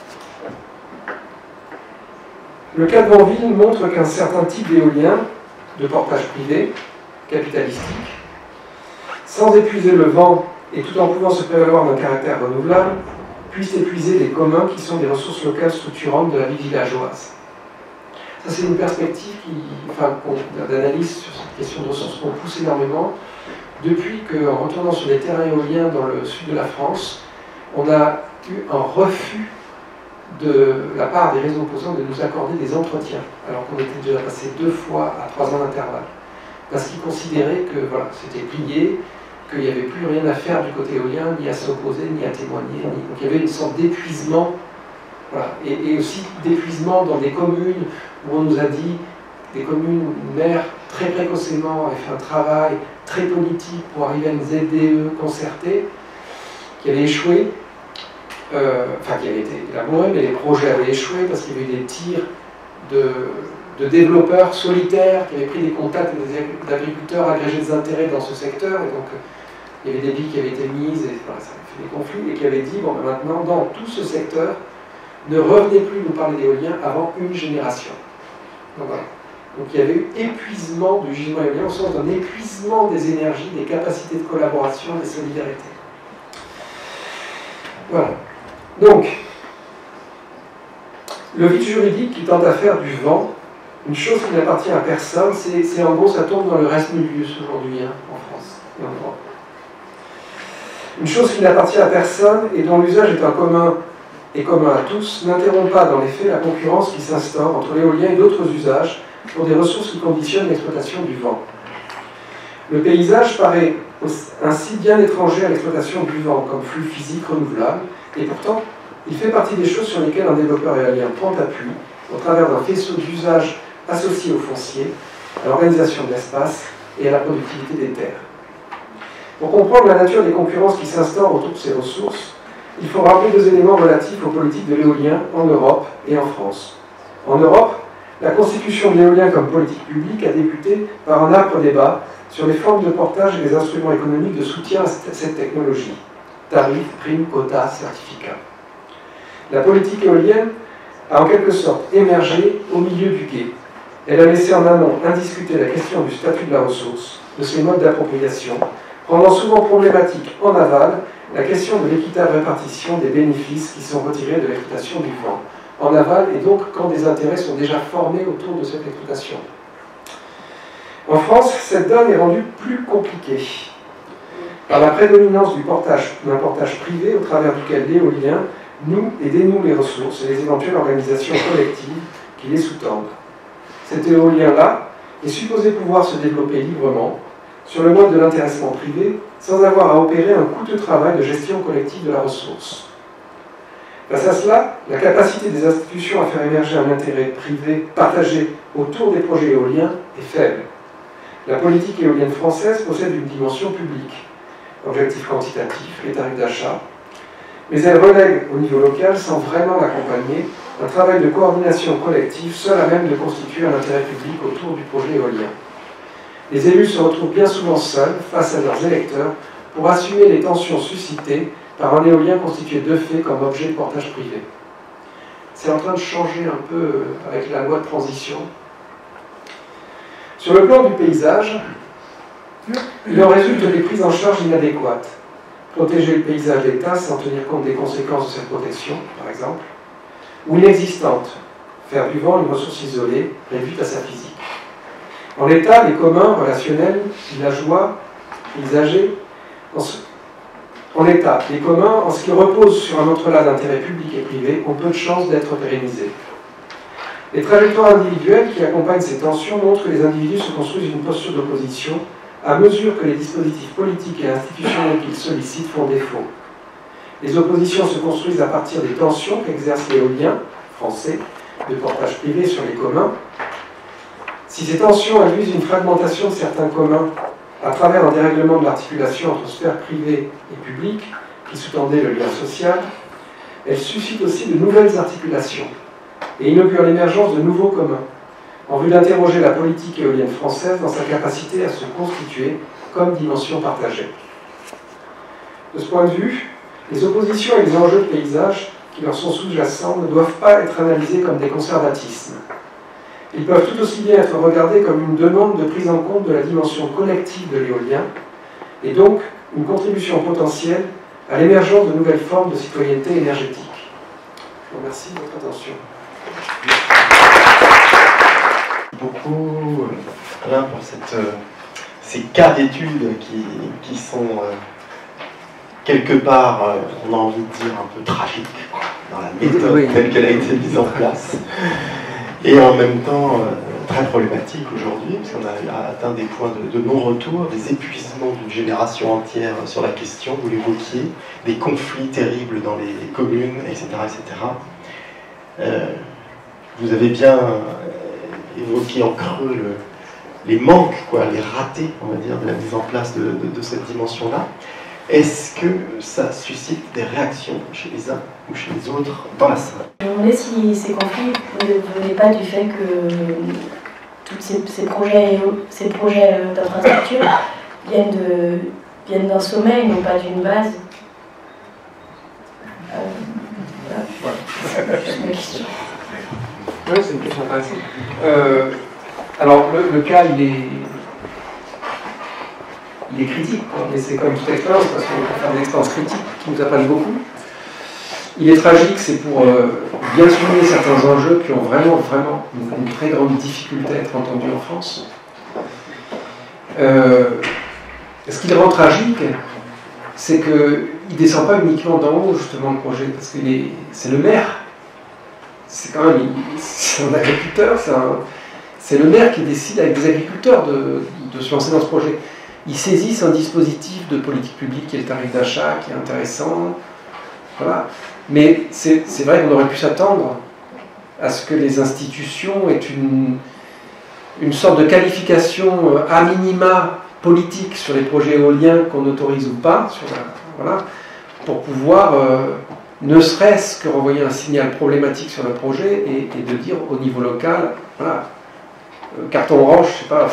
Le cas de Banville montre qu'un certain type d'éolien, de portage privé, capitalistique, sans épuiser le vent et tout en pouvant se prévaloir d'un caractère renouvelable, puisse épuiser les communs qui sont des ressources locales structurantes de la vie villageoise. Ça, c'est une perspective qui, enfin, d'analyse sur cette question de ressources qu'on pousse énormément, depuis qu'en retournant sur les terrains éoliens dans le sud de la France, on a eu un refus de la part des réseaux opposants de nous accorder des entretiens, alors qu'on était déjà passé deux fois à trois ans d'intervalle. Parce qu'ils considéraient que voilà, c'était plié, qu'il n'y avait plus rien à faire du côté éolien, ni à s'opposer, ni à témoigner. Ni... Donc il y avait une sorte d'épuisement Voilà. Et, et aussi d'épuisement dans des communes où on nous a dit, des communes où une maire très précocement avait fait un travail très politique pour arriver à une Z D E concertée, qui avait échoué, euh, enfin qui avait été élaboré, mais les projets avaient échoué parce qu'il y avait eu des tirs de, de développeurs solitaires qui avaient pris des contacts des agriculteurs agrégés des intérêts dans ce secteur, et donc il y avait des billes qui avaient été mises, et voilà, ça avait fait des conflits, et qui avaient dit, bon ben maintenant, dans tout ce secteur, ne revenez plus nous parler d'éolien avant une génération. Donc voilà. Donc il y avait eu épuisement du gisement éolien, au sens d'un épuisement des énergies, des capacités de collaboration, des solidarités. Voilà. Donc, le vide juridique qui tente à faire du vent, une chose qui n'appartient à personne, c'est en gros, ça tombe dans le reste milieu aujourd'hui, hein, en France et en Europe. Une chose qui n'appartient à personne et dont l'usage est un commun et commun à tous, n'interrompt pas dans les faits la concurrence qui s'instaure entre l'éolien et d'autres usages pour des ressources qui conditionnent l'exploitation du vent. Le paysage paraît ainsi bien étranger à l'exploitation du vent comme flux physique renouvelable, et pourtant, il fait partie des choses sur lesquelles un développeur éolien prend appui au travers d'un faisceau d'usages associés au foncier, à l'organisation de l'espace et à la productivité des terres. Pour comprendre la nature des concurrences qui s'instaurent autour de ces ressources, il faut rappeler deux éléments relatifs aux politiques de l'éolien en Europe et en France. En Europe, la constitution de l'éolien comme politique publique a débuté par un âpre débat sur les formes de portage et les instruments économiques de soutien à cette technologie. Tarifs, primes, quotas, certificats. La politique éolienne a en quelque sorte émergé au milieu du gué. Elle a laissé en amont indiscuter la question du statut de la ressource, de ses modes d'appropriation, rendant souvent problématique en aval la question de l'équitable répartition des bénéfices qui sont retirés de l'exploitation du vent. En aval, et donc quand des intérêts sont déjà formés autour de cette exploitation. En France, cette donne est rendue plus compliquée par la prédominance du portage, d'un portage privé au travers duquel l'éolien noue et dénoue les ressources et les éventuelles organisations collectives qui les sous-tendent. Cet éolien-là est supposé pouvoir se développer librement sur le mode de l'intéressement privé sans avoir à opérer un coûteux travail de gestion collective de la ressource. Face à cela, la capacité des institutions à faire émerger un intérêt privé partagé autour des projets éoliens est faible. La politique éolienne française possède une dimension publique, objectif quantitatif, les tarifs d'achat, mais elle relègue au niveau local, sans vraiment l'accompagner, un travail de coordination collective seul à même de constituer un intérêt public autour du projet éolien. Les élus se retrouvent bien souvent seuls face à leurs électeurs pour assumer les tensions suscitées par un éolien constitué de fait comme objet de portage privé. C'est en train de changer un peu avec la loi de transition. Sur le plan du paysage, il en résulte des prises en charge inadéquates. Protéger le paysage d'État sans tenir compte des conséquences de cette protection, par exemple, ou inexistante, faire du vent une ressource isolée, réduite à sa physique. En l'état, les communs relationnels, villageois, paysagers, en, ce, en l'état, les communs, en ce qui repose sur un entrelac d'intérêts publics et privés, ont peu de chances d'être pérennisés. Les trajectoires individuelles qui accompagnent ces tensions montrent que les individus se construisent une posture d'opposition à mesure que les dispositifs politiques et institutionnels qu'ils sollicitent font défaut. Les oppositions se construisent à partir des tensions qu'exercent l'éolien français de portage privé sur les communs. Si ces tensions induisent une fragmentation de certains communs à travers un dérèglement de l'articulation entre sphère privée et publique qui sous-tendait le lien social, elles suscitent aussi de nouvelles articulations et inaugurent l'émergence de nouveaux communs, en vue d'interroger la politique éolienne française dans sa capacité à se constituer comme dimension partagée. De ce point de vue, les oppositions et les enjeux de paysage qui leur sont sous-jacents ne doivent pas être analysés comme des conservatismes. Ils peuvent tout aussi bien être regardés comme une demande de prise en compte de la dimension collective de l'éolien, et donc une contribution potentielle à l'émergence de nouvelles formes de citoyenneté énergétique. Je vous remercie de votre attention. Beaucoup, Alain, pour cette, euh, ces cas d'études qui, qui sont euh, quelque part, euh, on a envie de dire, un peu tragiques dans la méthode oui. telle qu'elle a été mise en place, et en même temps euh, très problématique aujourd'hui, parce qu'on a atteint des points de, de non-retour, des épuisements d'une génération entière sur la question, vous l'évoquiez, des conflits terribles dans les communes, et cetera, et cetera. Euh, vous avez bien évoqué en creux le, les manques, quoi, les ratés, on va dire, de la mise en place de, de, de cette dimension-là. Est-ce que ça suscite des réactions chez les uns ou chez les autres dans la salle? Je me demandais si ces conflits ne venaient pas du fait que tous ces, ces projets, ces projets d'infrastructure viennent de, viennent d'un sommet et non pas d'une base. Euh, voilà. C'est juste ma question. Oui, c'est une question intéressante. Euh, alors, le, le cas, il est, il est critique, quoi, mais c'est comme toute expérience, parce qu'on peut faire des expériences critiques qui nous apprennent beaucoup. Il est tragique, c'est pour euh, bien souligner certains enjeux qui ont vraiment, vraiment une, une très grande difficulté à être entendus en France. Euh, ce qui le rend tragique, c'est qu'il ne descend pas uniquement d'en haut, justement, le projet, parce que c'est le maire. C'est quand même c'est un agriculteur, c'est le maire qui décide avec des agriculteurs de, de se lancer dans ce projet. Ils saisissent un dispositif de politique publique qui est le tarif d'achat, qui est intéressant. Voilà. Mais c'est vrai qu'on aurait pu s'attendre à ce que les institutions aient une, une sorte de qualification à minima politique sur les projets éoliens qu'on autorise ou pas, sur la, voilà, pour pouvoir, euh, ne serait-ce que renvoyer un signal problématique sur le projet et, et de dire au niveau local, voilà, euh, carton orange, je sais pas,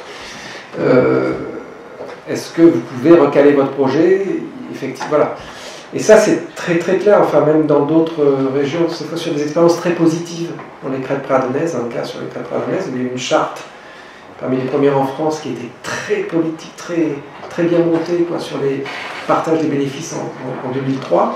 euh, est-ce que vous pouvez recaler votre projet? Effectivement, voilà. Et ça, c'est très très clair, enfin même dans d'autres régions, cette fois sur des expériences très positives. Dans les crêtes préadonaises, un cas sur les crêtes préadonaises, il y a eu une charte parmi les premières en France qui était très politique, très, très bien montée, quoi, sur les partages des bénéfices en, en, en deux mille trois.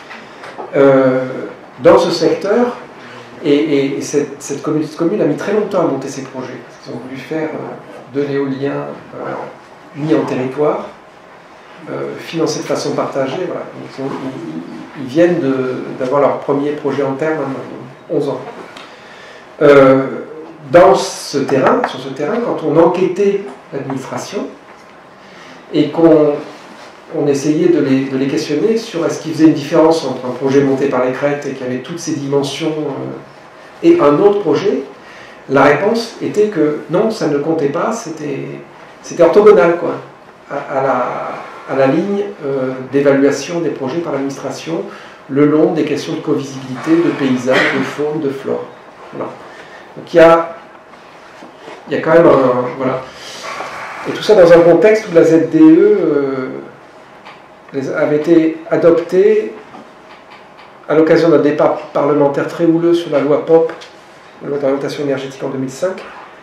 Euh, dans ce secteur, et, et, et cette, cette, commune, cette commune a mis très longtemps à monter ses projets. Ils ont voulu faire euh, de l'éolien euh, mis en territoire, euh, financé de façon partagée. Voilà. Donc, ils, ont, ils, ils viennent d'avoir leur premier projet en terre maintenant, onze ans. Euh, dans ce terrain, sur ce terrain, quand on enquêtait l'administration et qu'on on essayait de les, de les questionner sur est-ce qu'ils faisaient une différence entre un projet monté par les crêtes et qui avait toutes ces dimensions euh, et un autre projet, la réponse était que non, ça ne comptait pas, c'était orthogonal, quoi, à, à, la, à la ligne euh, d'évaluation des projets par l'administration le long des questions de covisibilité, de paysage, de faune, de flore. Voilà. Donc il y a, il y a quand même un... Voilà. Et tout ça dans un contexte où la Z D E euh, avait été adoptée à l'occasion d'un débat parlementaire très houleux sur la loi P O P, la loi d'orientation énergétique en deux mille cinq,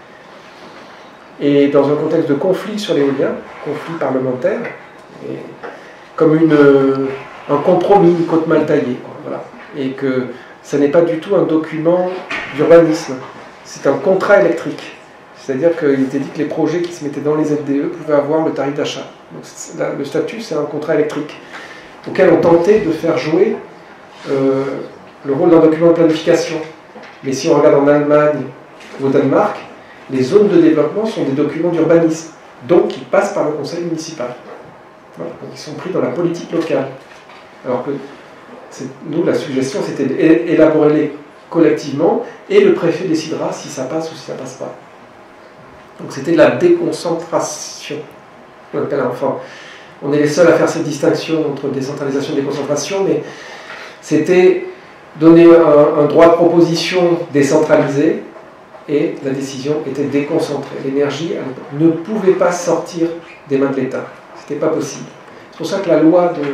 et dans un contexte de conflit sur l'éolien, conflit parlementaire, et comme une, un compromis, une côte mal taillée, quoi, voilà. Et que ce n'est pas du tout un document d'urbanisme, c'est un contrat électrique. C'est-à-dire qu'il était dit que les projets qui se mettaient dans les Z D E pouvaient avoir le tarif d'achat. Le statut, c'est un contrat électrique, auquel on tentait de faire jouer euh, le rôle d'un document de planification. Mais si on regarde en Allemagne ou au Danemark, les zones de développement sont des documents d'urbanisme, donc ils passent par le conseil municipal. Voilà, donc ils sont pris dans la politique locale. Alors que nous, la suggestion, c'était d'élaborer-les collectivement, et le préfet décidera si ça passe ou si ça ne passe pas. Donc c'était de la déconcentration. On appelle, enfin, on est les seuls à faire cette distinction entre décentralisation et déconcentration, mais c'était donner un, un droit de proposition décentralisé et la décision était déconcentrée. L'énergie ne pouvait pas sortir des mains de l'État. C'était pas possible. C'est pour ça que la loi de,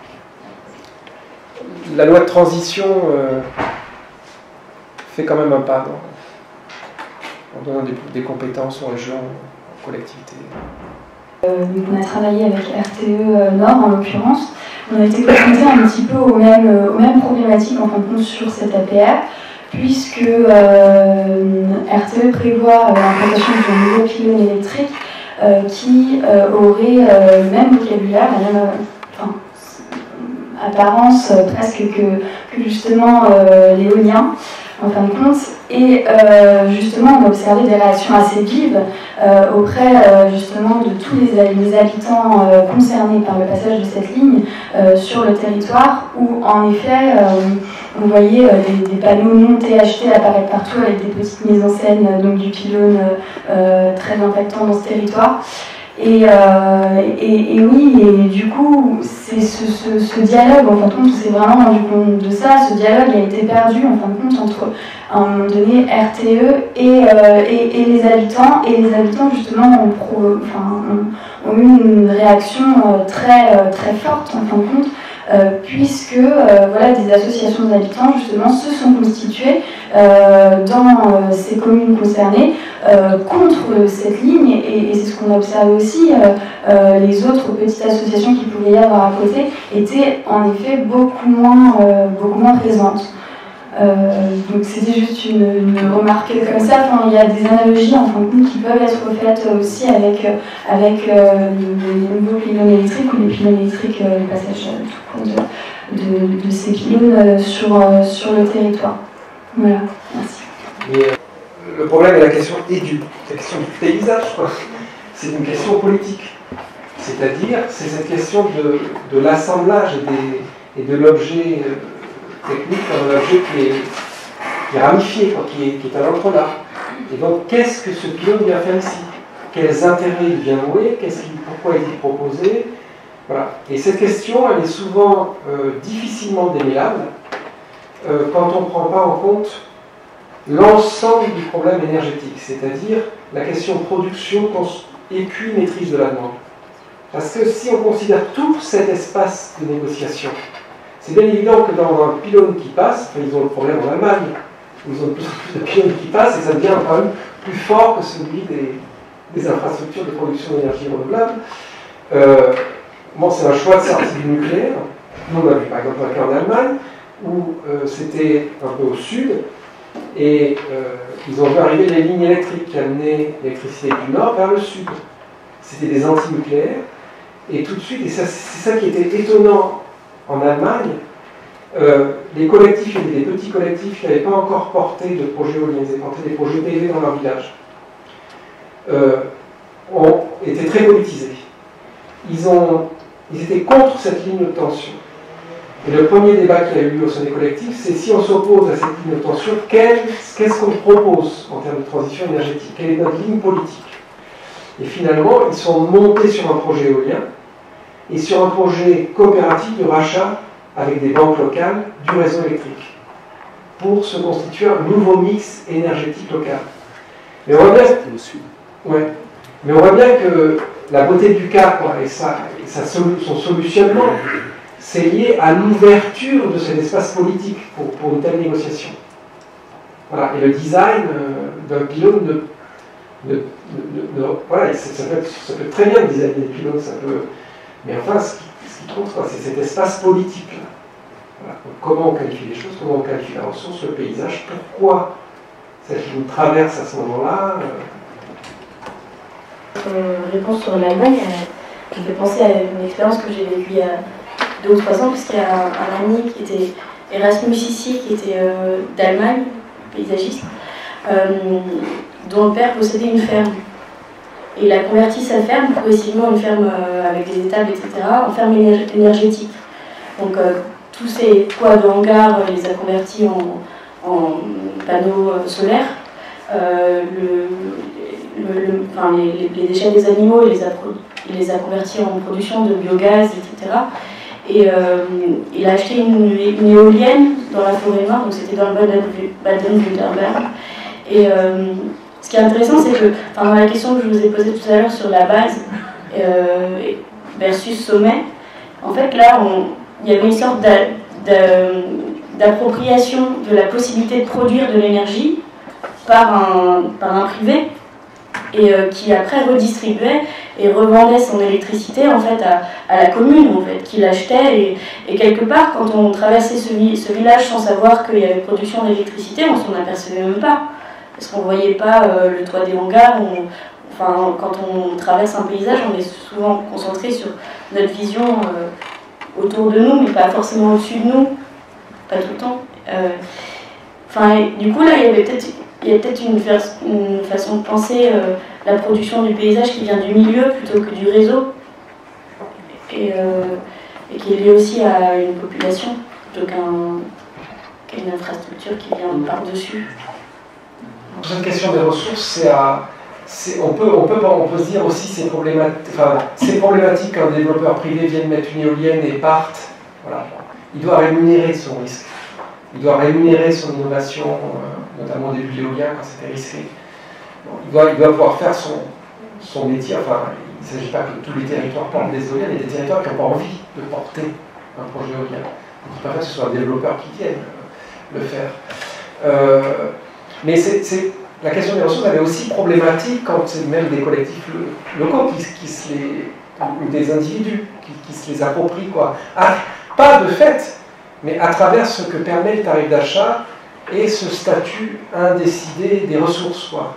la loi de transition euh, fait quand même un pas dans, en donnant des, des compétences aux régions, aux collectivités. Euh, donc on a travaillé avec R T E Nord en l'occurrence. On a été confrontés un petit peu aux mêmes, aux mêmes problématiques en fin de compte sur cette A P R, puisque euh, R T E prévoit euh, l'implantation d'un nouveau pylône électrique euh, qui euh, aurait euh, le même vocabulaire, la même euh, enfin, apparence euh, presque que, que justement euh, l'éolien en fin de compte. Et euh, justement, on a observé des réactions assez vives euh, auprès euh, justement de tous les, les habitants euh, concernés par le passage de cette ligne euh, sur le territoire, où en effet euh, on voyait euh, des, des panneaux non T H T apparaître partout avec des petites mises en scène euh, donc du pylône euh, très impactant dans ce territoire. Et, euh, et, et oui, et du coup, c'est ce, ce, ce dialogue, en fin de compte, on s'est vraiment rendu compte de ça, ce dialogue a été perdu, en fin de compte, entre, à un moment donné, R T E et, euh, et, et les habitants, et les habitants, justement, ont, pro, enfin, ont, ont eu une réaction euh, très, euh, très forte, en fin de compte, euh, puisque euh, voilà, des associations d'habitants, justement, se sont constituées euh, dans euh, ces communes concernées, Euh, contre cette ligne, et, et c'est ce qu'on a observé aussi, euh, euh, les autres petites associations qu'il pouvait y avoir à côté étaient en effet beaucoup moins, euh, beaucoup moins présentes. Euh, donc c'était juste une, une remarque comme ça. Enfin, il y a des analogies en fin de compte qui peuvent être faites aussi avec, avec euh, les nouveaux pylônes électriques ou les pylônes électriques, euh, le passage euh, de, de, de ces pylônes sur, euh, sur le territoire. Voilà, merci. Mais, euh, le problème est la question édu, la question du paysage, c'est une question politique. C'est-à-dire, c'est cette question de, de l'assemblage et, des, et de l'objet technique comme un objet qui est, qui est ramifié, quoi, qui, est, qui est à l'entre-là. Et donc, qu'est-ce que ce pylône vient faire ici? Quels intérêts il vient nouer? Pourquoi est-il proposé? Voilà. Et cette question, elle est souvent euh, difficilement démêlable euh, quand on ne prend pas en compte l'ensemble du problème énergétique, c'est-à-dire la question production et puis maîtrise de la demande. Parce que si on considère tout cet espace de négociation, c'est bien évident que dans un pylône qui passe, enfin, ils ont le problème en Allemagne, où ils ont de plus en plus de pylônes qui passent, et ça devient quand même plus fort que celui des, des infrastructures de production d'énergie renouvelable. Euh, bon, c'est un choix de sortie du nucléaire. Nous, on a vu par exemple un cas en Allemagne, où euh, c'était un peu au sud, et euh, ils ont vu arriver les lignes électriques qui amenaient l'électricité du nord vers le sud. C'était des anti-nucléaires. Et tout de suite, et c'est ça qui était étonnant en Allemagne, euh, les collectifs étaient des petits collectifs qui n'avaient pas encore porté de projets éoliens, ils avaient porté des projets P V dans leur village, euh, ont été très politisés. Ils, ont, ils étaient contre cette ligne de tension. Et le premier débat qu'il y a eu au sein des collectifs, c'est si on s'oppose à cette ligne de tension, qu'est-ce qu'on propose en termes de transition énergétique? Quelle est notre ligne politique? Et finalement, ils sont montés sur un projet éolien et sur un projet coopératif de rachat avec des banques locales du réseau électrique pour se constituer un nouveau mix énergétique local. Mais on voit bien, ouais. Mais on voit bien que la beauté du cas, quoi, et, ça, et ça, son solutionnement, c'est lié à l'ouverture de cet espace politique pour, pour une telle négociation. Voilà. Et le design euh, d'un pylône ne, ne, ne, ne, voilà, ça peut, être, ça peut très bien designer des pylônes, ça peut, mais enfin, ce qui, ce qui compte, c'est cet espace politique. Là. Voilà. Donc, comment on qualifie les choses, comment on qualifie la ressource, le paysage, pourquoi cette ligne traverse à ce moment-là. Euh... Réponse sur l'Allemagne, qui me fait penser à une expérience que j'ai vécue il y a deux ou trois ans, parce qu'il y a un, un ami qui était Erasmus ici, qui était euh, d'Allemagne, paysagiste, euh, dont le père possédait une ferme. Et il a converti sa ferme progressivement, une ferme euh, avec des étables, et cetera, en ferme énergétique. Donc euh, tous ces toits de hangar, il les a convertis en, en panneaux euh, solaires. Euh, le, le, le, enfin, les, les déchets des animaux, il les a, il les a convertis en production de biogaz, et cetera. Et euh, il a acheté une, une éolienne dans la forêt noire, donc c'était dans le Baden-Württemberg. Et euh, ce qui est intéressant, c'est que, enfin, dans la question que je vous ai posée tout à l'heure sur la base euh, versus sommet, en fait là, on, il y avait une sorte d'appropriation de la possibilité de produire de l'énergie par un, par un privé, et euh, qui après redistribuait et revendait son électricité en fait à, à la commune en fait, qui l'achetait, et, et quelque part quand on traversait ce, ce village sans savoir qu'il y avait production d'électricité, on s'en apercevait même pas, parce qu'on voyait pas euh, le toit des hangars. On, enfin, quand on traverse un paysage, on est souvent concentré sur notre vision euh, autour de nous, mais pas forcément au-dessus de nous, pas tout le temps. Euh, enfin, du coup là, il y avait peut-être il y a peut-être une, une façon de penser euh, la production du paysage qui vient du milieu plutôt que du réseau, et, euh, et qui est liée aussi à une population plutôt qu'un, qu'une infrastructure qui vient par-dessus. Cette question des ressources, c'est à... C'est, on, peut, on, peut, on peut se dire aussi c'est problématique, enfin, c'est problématique quand un développeur privé vient mettre une éolienne et parte. Voilà. Il doit rémunérer son risque. Il doit rémunérer son innovation, euh, notamment au début de l'éolien quand c'était risqué. Bon, il, doit, il doit pouvoir faire son, son métier. Enfin, il ne s'agit pas que tous les territoires portent des éoliennes. Il y a des territoires qui n'ont pas envie de porter un projet éolien. Donc il préfère que ce soit un développeur qui vienne euh, le faire. Euh, mais c'est... c'est La question des ressources, elle est aussi problématique quand c'est même des collectifs locaux qui, qui se les, ou des individus qui, qui se les approprient, quoi. Ah, pas de fait, mais à travers ce que permet le tarif d'achat et ce statut indécidé des ressources, quoi.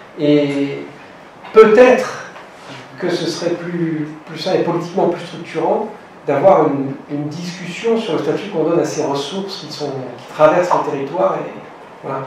Et peut-être que ce serait plus, plus sain et politiquement plus structurant d'avoir une, une discussion sur le statut qu'on donne à ces ressources qui, sont, qui traversent le territoire. Et, voilà.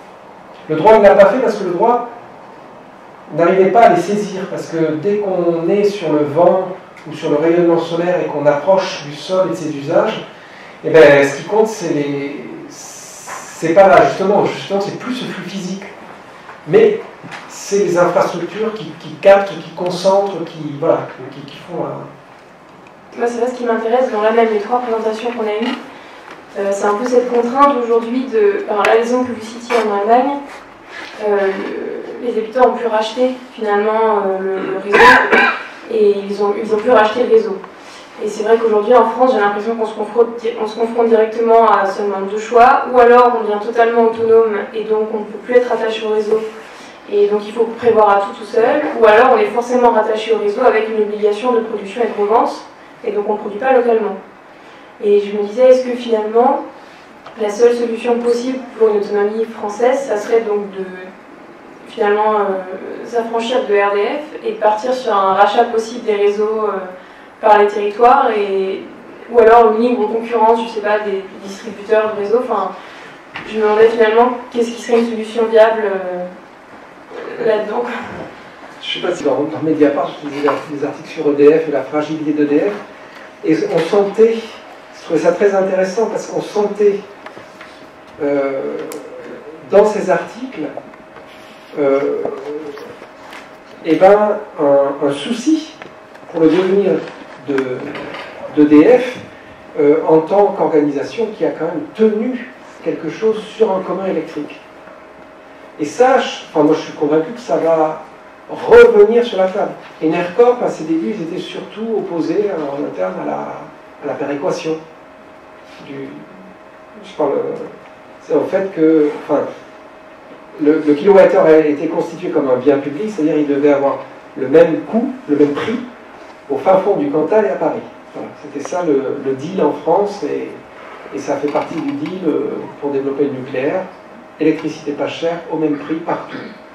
Le droit ne l'a pas fait parce que le droit n'arrivait pas à les saisir, parce que dès qu'on est sur le vent ou sur le rayonnement solaire et qu'on approche du sol et de ses usages, eh ben, ce qui compte, c'est les... c'est pas là, justement, justement c'est plus ce flux physique, mais c'est les infrastructures qui, qui captent, qui concentrent, qui, voilà, qui, qui font... Un... Moi, c'est là ce qui m'intéresse dans la même les trois présentations qu'on a eues. Euh, c'est un peu cette contrainte aujourd'hui de... Alors, la maison que vous citiez en Allemagne, euh, les habitants ont pu racheter finalement euh, le, le réseau et ils ont, ils ont pu racheter le réseau. Et c'est vrai qu'aujourd'hui en France, j'ai l'impression qu'on se confronte, on se confronte directement à seulement deux choix, ou alors on devient totalement autonome et donc on ne peut plus être attaché au réseau et donc il faut prévoir à tout tout seul, ou alors on est forcément rattaché au réseau avec une obligation de production et de revente et donc on ne produit pas localement. Et je me disais, est-ce que finalement, la seule solution possible pour une autonomie française, ça serait donc de finalement euh, s'affranchir de R D F et de partir sur un rachat possible des réseaux euh, par les territoires, et, ou alors une libre concurrence, je ne sais pas, des distributeurs de réseaux. Enfin, je me demandais finalement qu'est-ce qui serait une solution viable euh, là-dedans. Je ne sais pas si dans, dans Mediapart, je lisais des articles sur E D F et la fragilité d'E D F, et on sentait... Je trouvais ça très intéressant parce qu'on sentait euh, dans ces articles euh, eh ben, un, un souci pour le devenir d'E D F euh, en tant qu'organisation qui a quand même tenu quelque chose sur un commun électrique. Et ça, je, enfin, moi je suis convaincu que ça va revenir sur la table. Et NERCOP, à ses débuts, ils étaient surtout opposés en interne à la, à la péréquation. Du, je parle, c'est au fait que enfin, le, le kilowattheure a été constitué comme un bien public, c'est-à-dire qu'il devait avoir le même coût, le même prix au fin fond du Cantal et à Paris. Voilà, c'était ça le, le deal en France, et, et ça fait partie du deal pour développer le nucléaire. Électricité pas chère, au même prix partout.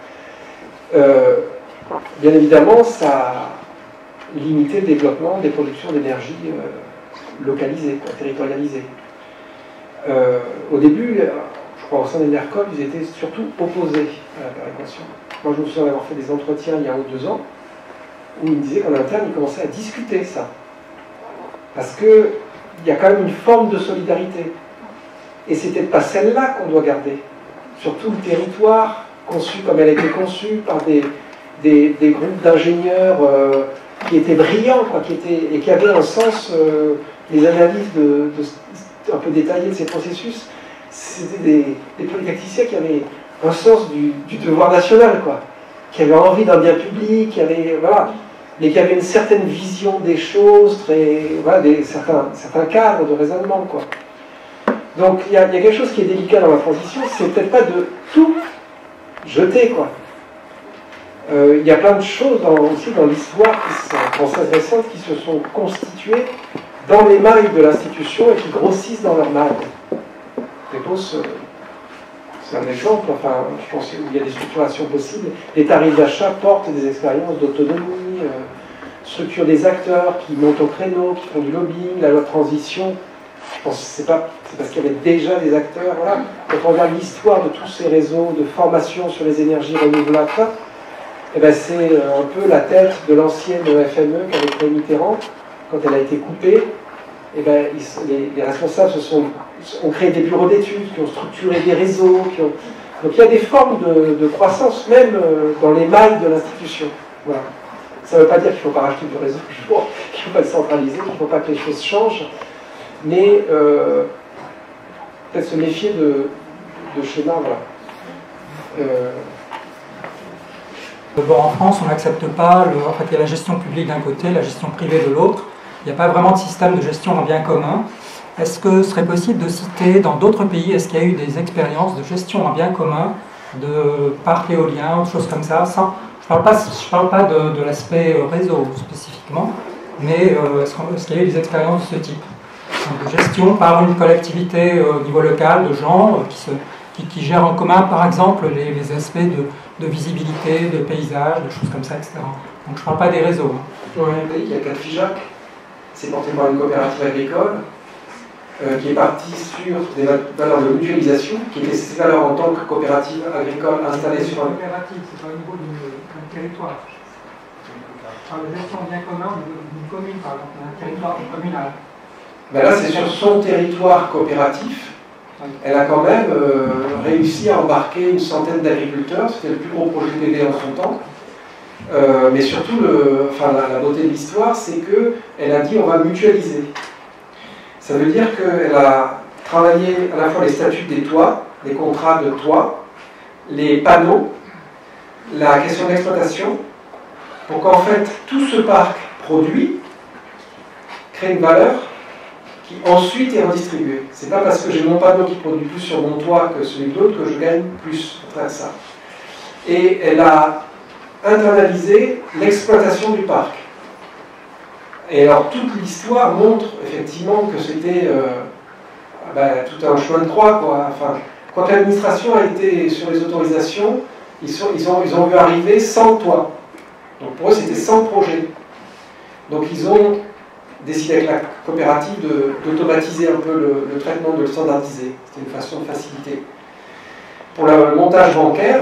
Euh, bien évidemment, ça a limité le développement des productions d'énergie euh, localisées, quoi, territorialisées. Euh, au début, je crois au sein des NERCOP, ils étaient surtout opposés à la péréquation. Moi, je me souviens d'avoir fait des entretiens il y a deux ans, où ils me disaient qu'en interne, ils commençaient à discuter ça. Parce qu'il y a quand même une forme de solidarité. Et c'est peut-être pas celle-là qu'on doit garder. Surtout le territoire, conçu comme elle a été conçue par des, des, des groupes d'ingénieurs euh, qui étaient brillants, quoi, qui étaient, et qui avaient un sens, euh, les analyses de, de, un peu détaillées de ces processus, c'était des, des polytechniciens qui avaient un sens du, du devoir national, quoi, qui avaient envie d'un bien public, qui avaient, voilà, mais qui avaient une certaine vision des choses, très, voilà, des, certains, certains cadres de raisonnement, quoi. Donc il y, y a quelque chose qui est délicat dans la transition, c'est peut-être pas de tout jeter, quoi. Euh, il y a plein de choses dans, aussi dans l'histoire française récente qui se sont constituées dans les mailles de l'institution et qui grossissent dans leurs mailles. Réponse, c'est un exemple, enfin, je pense qu'il y a des structurations possibles. Les tarifs d'achat portent des expériences d'autonomie, euh, structure des acteurs qui montent au créneau, qui font du lobbying, la loi de transition. Je pense que c'est pas, c'est parce qu'il y avait déjà des acteurs. Voilà. Quand on regarde l'histoire de tous ces réseaux de formation sur les énergies renouvelables, eh ben, c'est un peu la tête de l'ancienne F M E qu'avait créé Mitterrand, quand elle a été coupée. Eh ben, ils, les, les responsables se sont, ont créé des bureaux d'études, qui ont structuré des réseaux. Qui ont... Donc il y a des formes de, de croissance, même dans les mailles de l'institution. Voilà. Ça ne veut pas dire qu'il ne faut pas racheter du réseau, qu'il ne faut, faut pas le centraliser, qu'il ne faut pas que les choses changent, mais euh, peut-être se méfier de, de schémas. Voilà. Euh... D'abord, en France, on n'accepte pas, le, en fait, il y a la gestion publique d'un côté, la gestion privée de l'autre. Il n'y a pas vraiment de système de gestion en bien commun. Est-ce que ce serait possible de citer dans d'autres pays, est-ce qu'il y a eu des expériences de gestion en bien commun, de parcs éoliens, ou de choses comme ça sans, je ne parle pas, je parle pas de, de l'aspect réseau spécifiquement, mais euh, est-ce est-ce qu'il y a eu des expériences de ce type de gestion par une collectivité euh, au niveau local, de gens euh, qui, se, qui, qui gèrent en commun, par exemple, les, les aspects de, de visibilité, de paysage, de choses comme ça, et cetera. Donc je ne parle pas des réseaux. Hein. Ouais, il y a quatre FIJAC, c'est porté par une coopérative agricole, euh, qui est partie sur des valeurs de mutualisation, qui étaient ces valeurs en tant que coopérative agricole installée sur un... Coopérative, c'est pas au niveau d'un territoire. Par la gestion bien commun d'une commune, par exemple, d'un territoire communal. Ben là, c'est sur son territoire coopératif. Elle a quand même euh, réussi à embarquer une centaine d'agriculteurs. C'était le plus gros projet P D en son temps. Euh, mais surtout, le, enfin, la, la beauté de l'histoire, c'est qu'elle a dit on va mutualiser. Ça veut dire qu'elle a travaillé à la fois les statuts des toits, les contrats de toit, les panneaux, la question d'exploitation, pour qu'en fait tout ce parc produit crée une valeur qui ensuite est redistribuée. C'est pas parce que j'ai mon panneau qui produit plus sur mon toit que celui d'autre que je gagne plus à travers ça. Et elle a internalisé l'exploitation du parc. Et alors toute l'histoire montre effectivement que c'était euh, ben, tout un chemin de croix, quoi. Enfin, quand l'administration a été sur les autorisations, ils, sont, ils, ont, ils ont vu arriver cent toits. Donc pour eux c'était cent projets. Donc ils ont décidé avec la coopérative d'automatiser un peu le, le traitement, de le standardiser. C'était une façon de faciliter. Pour le montage bancaire,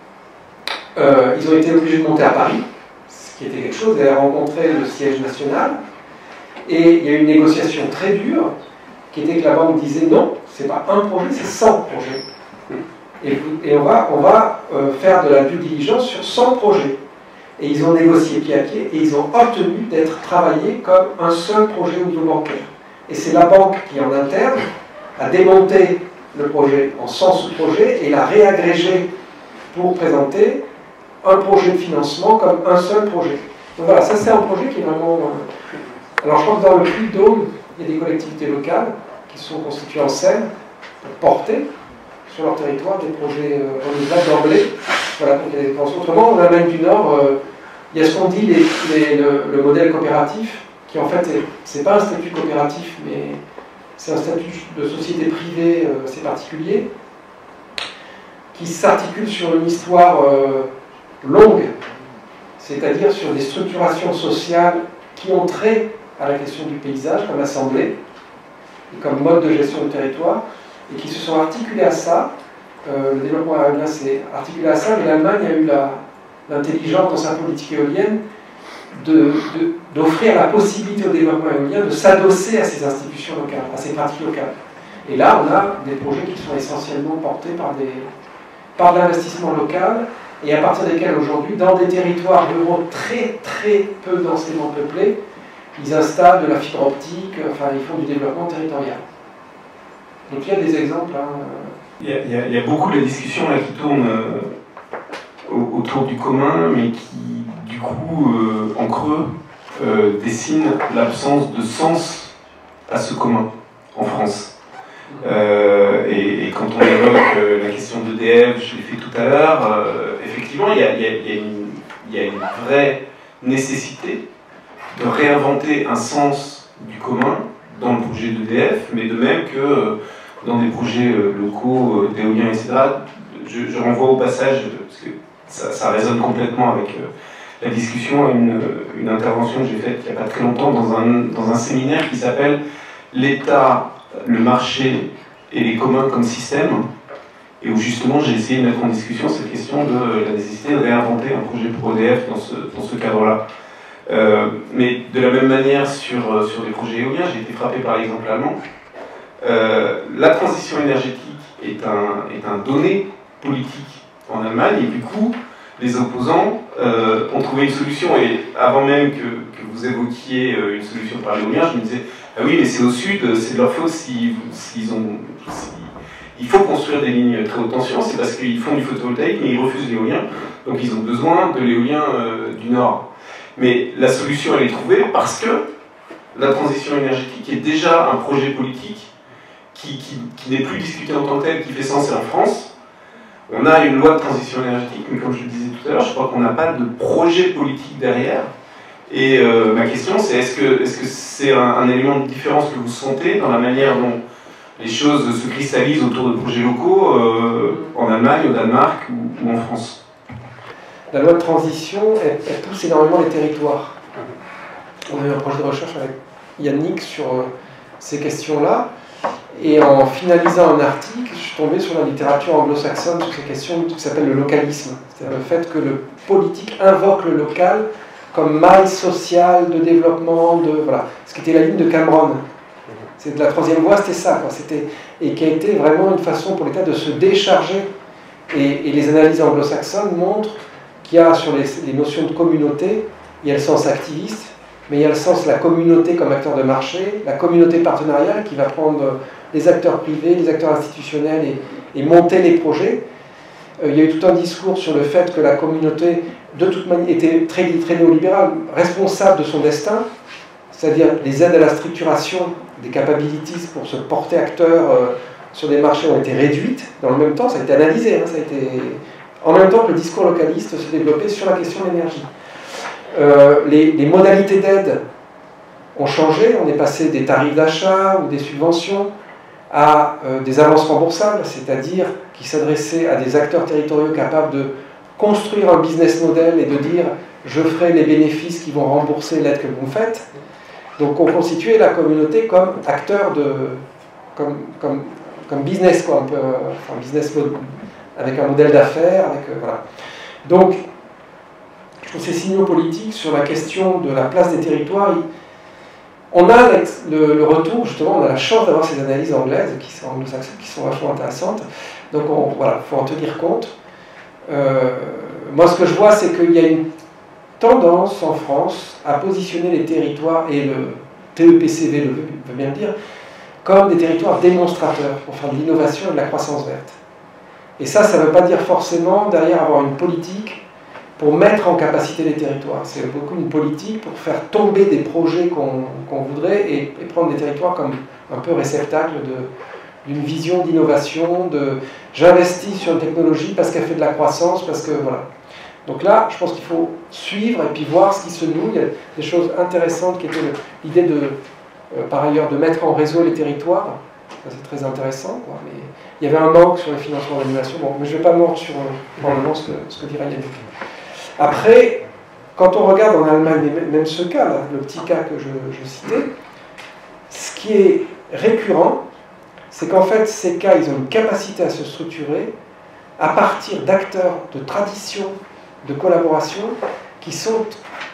euh, ils ont été obligés de monter à Paris, ce qui était quelque chose, d'aller rencontrer le siège national. Et il y a eu une négociation très dure, qui était que la banque disait non, c'est pas un projet, c'est cent projets. Et, et on va, on va euh, faire de la due diligence sur cent projets. Et ils ont négocié pied à pied et ils ont obtenu d'être travaillés comme un seul projet au niveau bancaire. Et c'est la banque qui, en interne, a démonté le projet en cent sous-projets et l'a réagrégé pour présenter un projet de financement comme un seul projet. Donc voilà, ça c'est un projet qui est vraiment... Alors je crois que dans le Puy-de-Dôme, il y a des collectivités locales qui sont constituées en scène pour porter sur leur territoire des projets euh, renouvelables d'emblée. Voilà, donc il y a des dépenses. Autrement, en Allemagne du Nord, euh, il y a ce qu'on dit les, les, le, le modèle coopératif, qui en fait, c'est pas un statut coopératif, mais c'est un statut de société privée euh, assez particulier, qui s'articule sur une histoire euh, longue, c'est-à-dire sur des structurations sociales qui ont trait à la question du paysage, comme assemblée, et comme mode de gestion du territoire, et qui se sont articulés à ça. Euh, le développement aérien s'est articulé à ça, mais l'Allemagne a eu l'intelligence dans sa politique éolienne d'offrir la possibilité au développement éolien de s'adosser à ces institutions locales, à ces pratiques locales. Et là, on a des projets qui sont essentiellement portés par, des, par de l'investissement local, et à partir desquels aujourd'hui, dans des territoires ruraux très très peu densément peuplés, ils installent de la fibre optique, enfin ils font du développement territorial. Donc il y a des exemples. Hein. Il, y a, il, y a, il y a beaucoup de discussions là, qui tournent euh, autour du commun, mais qui, du coup, euh, en creux, euh, dessinent l'absence de sens à ce commun en France. Euh, et, et quand on évoque euh, la question d'E D F, je l'ai fait tout à l'heure, euh, effectivement, il y, a, il, y a, il, y a une, il y a une vraie nécessité de réinventer un sens du commun dans le projet d'E D F, mais de même que euh, dans des projets euh, locaux, euh, d'éolien, et cetera. Je, je renvoie au passage, parce que ça, ça résonne complètement avec euh, la discussion, à une, une intervention que j'ai faite il n'y a pas très longtemps dans un, dans un séminaire qui s'appelle « L'État, le marché et les communs comme système ». et où justement j'ai essayé de mettre en discussion cette question de la nécessité de réinventer un projet pour E D F dans ce, dans ce cadre-là. Euh, mais de la même manière sur, sur des projets éoliens, j'ai été frappé par l'exemple allemand. Euh, la transition énergétique est un, est un donné politique en Allemagne, et du coup, les opposants euh, ont trouvé une solution. Et avant même que, que vous évoquiez une solution par l'éolien, je me disais, ah oui, mais c'est au sud, c'est de leur faute s'ils si, si ont... Si, il faut construire des lignes très haute tension, c'est parce qu'ils font du photovoltaïque, mais ils refusent l'éolien, donc ils ont besoin de l'éolien euh, du Nord. Mais la solution, elle est trouvée parce que la transition énergétique est déjà un projet politique qui, qui, qui n'est plus discuté en tant que tel, qui fait sens en France. On a une loi de transition énergétique, mais comme je le disais tout à l'heure, je crois qu'on n'a pas de projet politique derrière. Et euh, ma question, c'est est-ce que est-ce que c'est un, un élément de différence que vous sentez dans la manière dont les choses se cristallisent autour de projets locaux euh, en Allemagne, au Danemark ou, ou en France? La loi de transition, elle, elle pousse énormément les territoires. On a eu un projet de recherche avec Yannick sur euh, ces questions-là. Et en finalisant un article, je suis tombé sur la littérature anglo-saxonne sur ces questions qui s'appelle le localisme. C'est-à-dire le fait que le politique invoque le local comme maille sociale de développement, de, voilà. Ce qui était la ligne de Cameron. C'est de la troisième voie, c'était ça, quoi. C'était, et qui a été vraiment une façon pour l'État de se décharger. Et, et les analyses anglo-saxonnes montrent qu'il y a sur les, les notions de communauté, il y a le sens activiste, mais il y a le sens de la communauté comme acteur de marché, la communauté partenariale qui va prendre les acteurs privés, les acteurs institutionnels et, et monter les projets. Euh, il y a eu tout un discours sur le fait que la communauté, de toute manière, était très, très néolibérale, responsable de son destin, c'est-à-dire les aides à la structuration des capabilities pour se porter acteur euh, sur des marchés ont été réduites. Dans le même temps, ça a été analysé, hein, ça a été... en même temps que le discours localiste se développait sur la question de l'énergie. Euh, les, les modalités d'aide ont changé, on est passé des tarifs d'achat ou des subventions à euh, des avances remboursables, c'est-à-dire qui s'adressaient à des acteurs territoriaux capables de construire un business model et de dire je ferai les bénéfices qui vont rembourser l'aide que vous me faites. Donc on constituait la communauté comme acteur de, comme, comme, comme business, quoi, un peu, enfin, business mode, avec un modèle d'affaires, avec euh, voilà. Donc je trouve ces signaux politiques sur la question de la place des territoires. On a le, le retour, justement, on a la chance d'avoir ces analyses anglaises qui sont, qui sont vachement intéressantes. Donc on, voilà, il faut en tenir compte. Euh, moi, ce que je vois, c'est qu'il y a une tendance en France à positionner les territoires, et le T E P C V le veut, veut bien le dire, comme des territoires démonstrateurs pour faire de l'innovation et de la croissance verte. Et ça, ça ne veut pas dire forcément derrière avoir une politique pour mettre en capacité les territoires. C'est beaucoup une politique pour faire tomber des projets qu'on qu'on voudrait et, et prendre des territoires comme un peu réceptacle d'une vision d'innovation, de j'investis sur une technologie parce qu'elle fait de la croissance, parce que voilà. Donc là, je pense qu'il faut suivre et puis voir ce qui se noue. Il y a des choses intéressantes qui étaient l'idée de, euh, par ailleurs, de mettre en réseau les territoires. C'est très intéressant, quoi. Mais il y avait un manque sur les financements d'animation. Bon, mais je ne vais pas mordre sur probablement ce que, ce que dirait Yannick. Après, quand on regarde en Allemagne, même ce cas, là, le petit cas que je, je citais, ce qui est récurrent, c'est qu'en fait, ces cas, ils ont une capacité à se structurer à partir d'acteurs de tradition, de collaboration, qui sont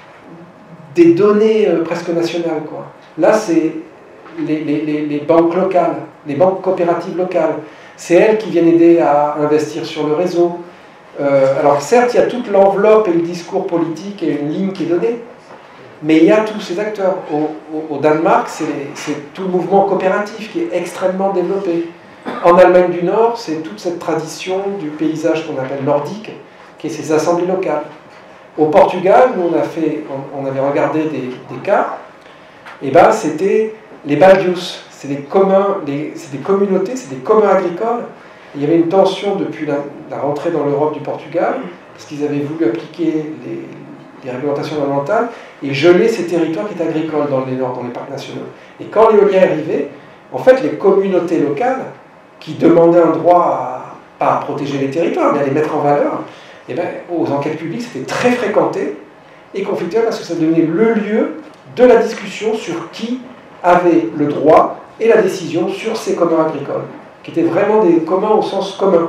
des données euh, presque nationales, quoi. Là, c'est les, les, les, les banques locales, les banques coopératives locales. C'est elles qui viennent aider à investir sur le réseau. Euh, alors certes, il y a toute l'enveloppe et le discours politique et une ligne qui est donnée, mais il y a tous ces acteurs. Au, au, au Danemark, c'est tout le mouvement coopératif qui est extrêmement développé. En Allemagne du Nord, c'est toute cette tradition du paysage qu'on appelle nordique, qui est ces assemblées locales. Au Portugal, nous on, a fait, on, on avait regardé des, des cas, et ben c'était les baldios, c'est des communs, c'est des communautés, c'est des communs agricoles. Il y avait une tension depuis la, la rentrée dans l'Europe du Portugal, parce qu'ils avaient voulu appliquer les, les réglementations environnementales et geler ces territoires qui étaient agricoles dans les Nord, dans les parcs nationaux. Et quand l'éolien est arrivé, en fait, les communautés locales, qui demandaient un droit, à, pas à protéger les territoires, mais à les mettre en valeur, et bien, aux enquêtes publiques, c'était très fréquenté et conflictuel parce que ça devenait le lieu de la discussion sur qui avait le droit et la décision sur ces communs agricoles, qui étaient vraiment des communs au sens commun, quoi.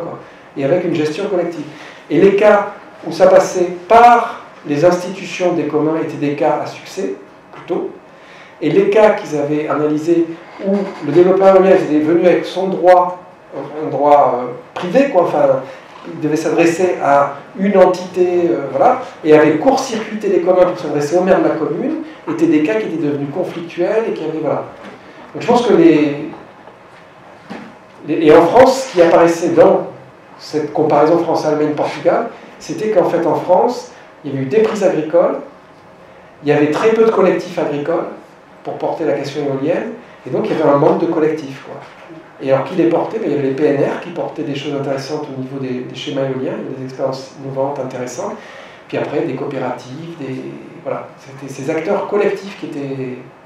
et avec une gestion collective. Et les cas où ça passait par les institutions des communs étaient des cas à succès, plutôt. Et les cas qu'ils avaient analysés où le développeur éolien était venu avec son droit, un droit euh, privé, quoi, enfin, il devait s'adresser à une entité, euh, voilà, et avait court-circuité les communs pour s'adresser au maire de la commune, étaient des cas qui étaient devenus conflictuels et qui avaient, voilà. Donc je pense que les, les et en France, ce qui apparaissait dans cette comparaison France-Allemagne-Portugal, c'était qu'en fait en France, il y avait eu des prises agricoles, il y avait très peu de collectifs agricoles pour porter la question éolienne, et donc il y avait un manque de collectifs, quoi. Et alors qui les portait? Ben, il y avait les P N R qui portaient des choses intéressantes au niveau des, des schémas éoliens, il y avait des expériences innovantes, intéressantes, puis après des coopératives, des, voilà, c'était ces acteurs collectifs qui étaient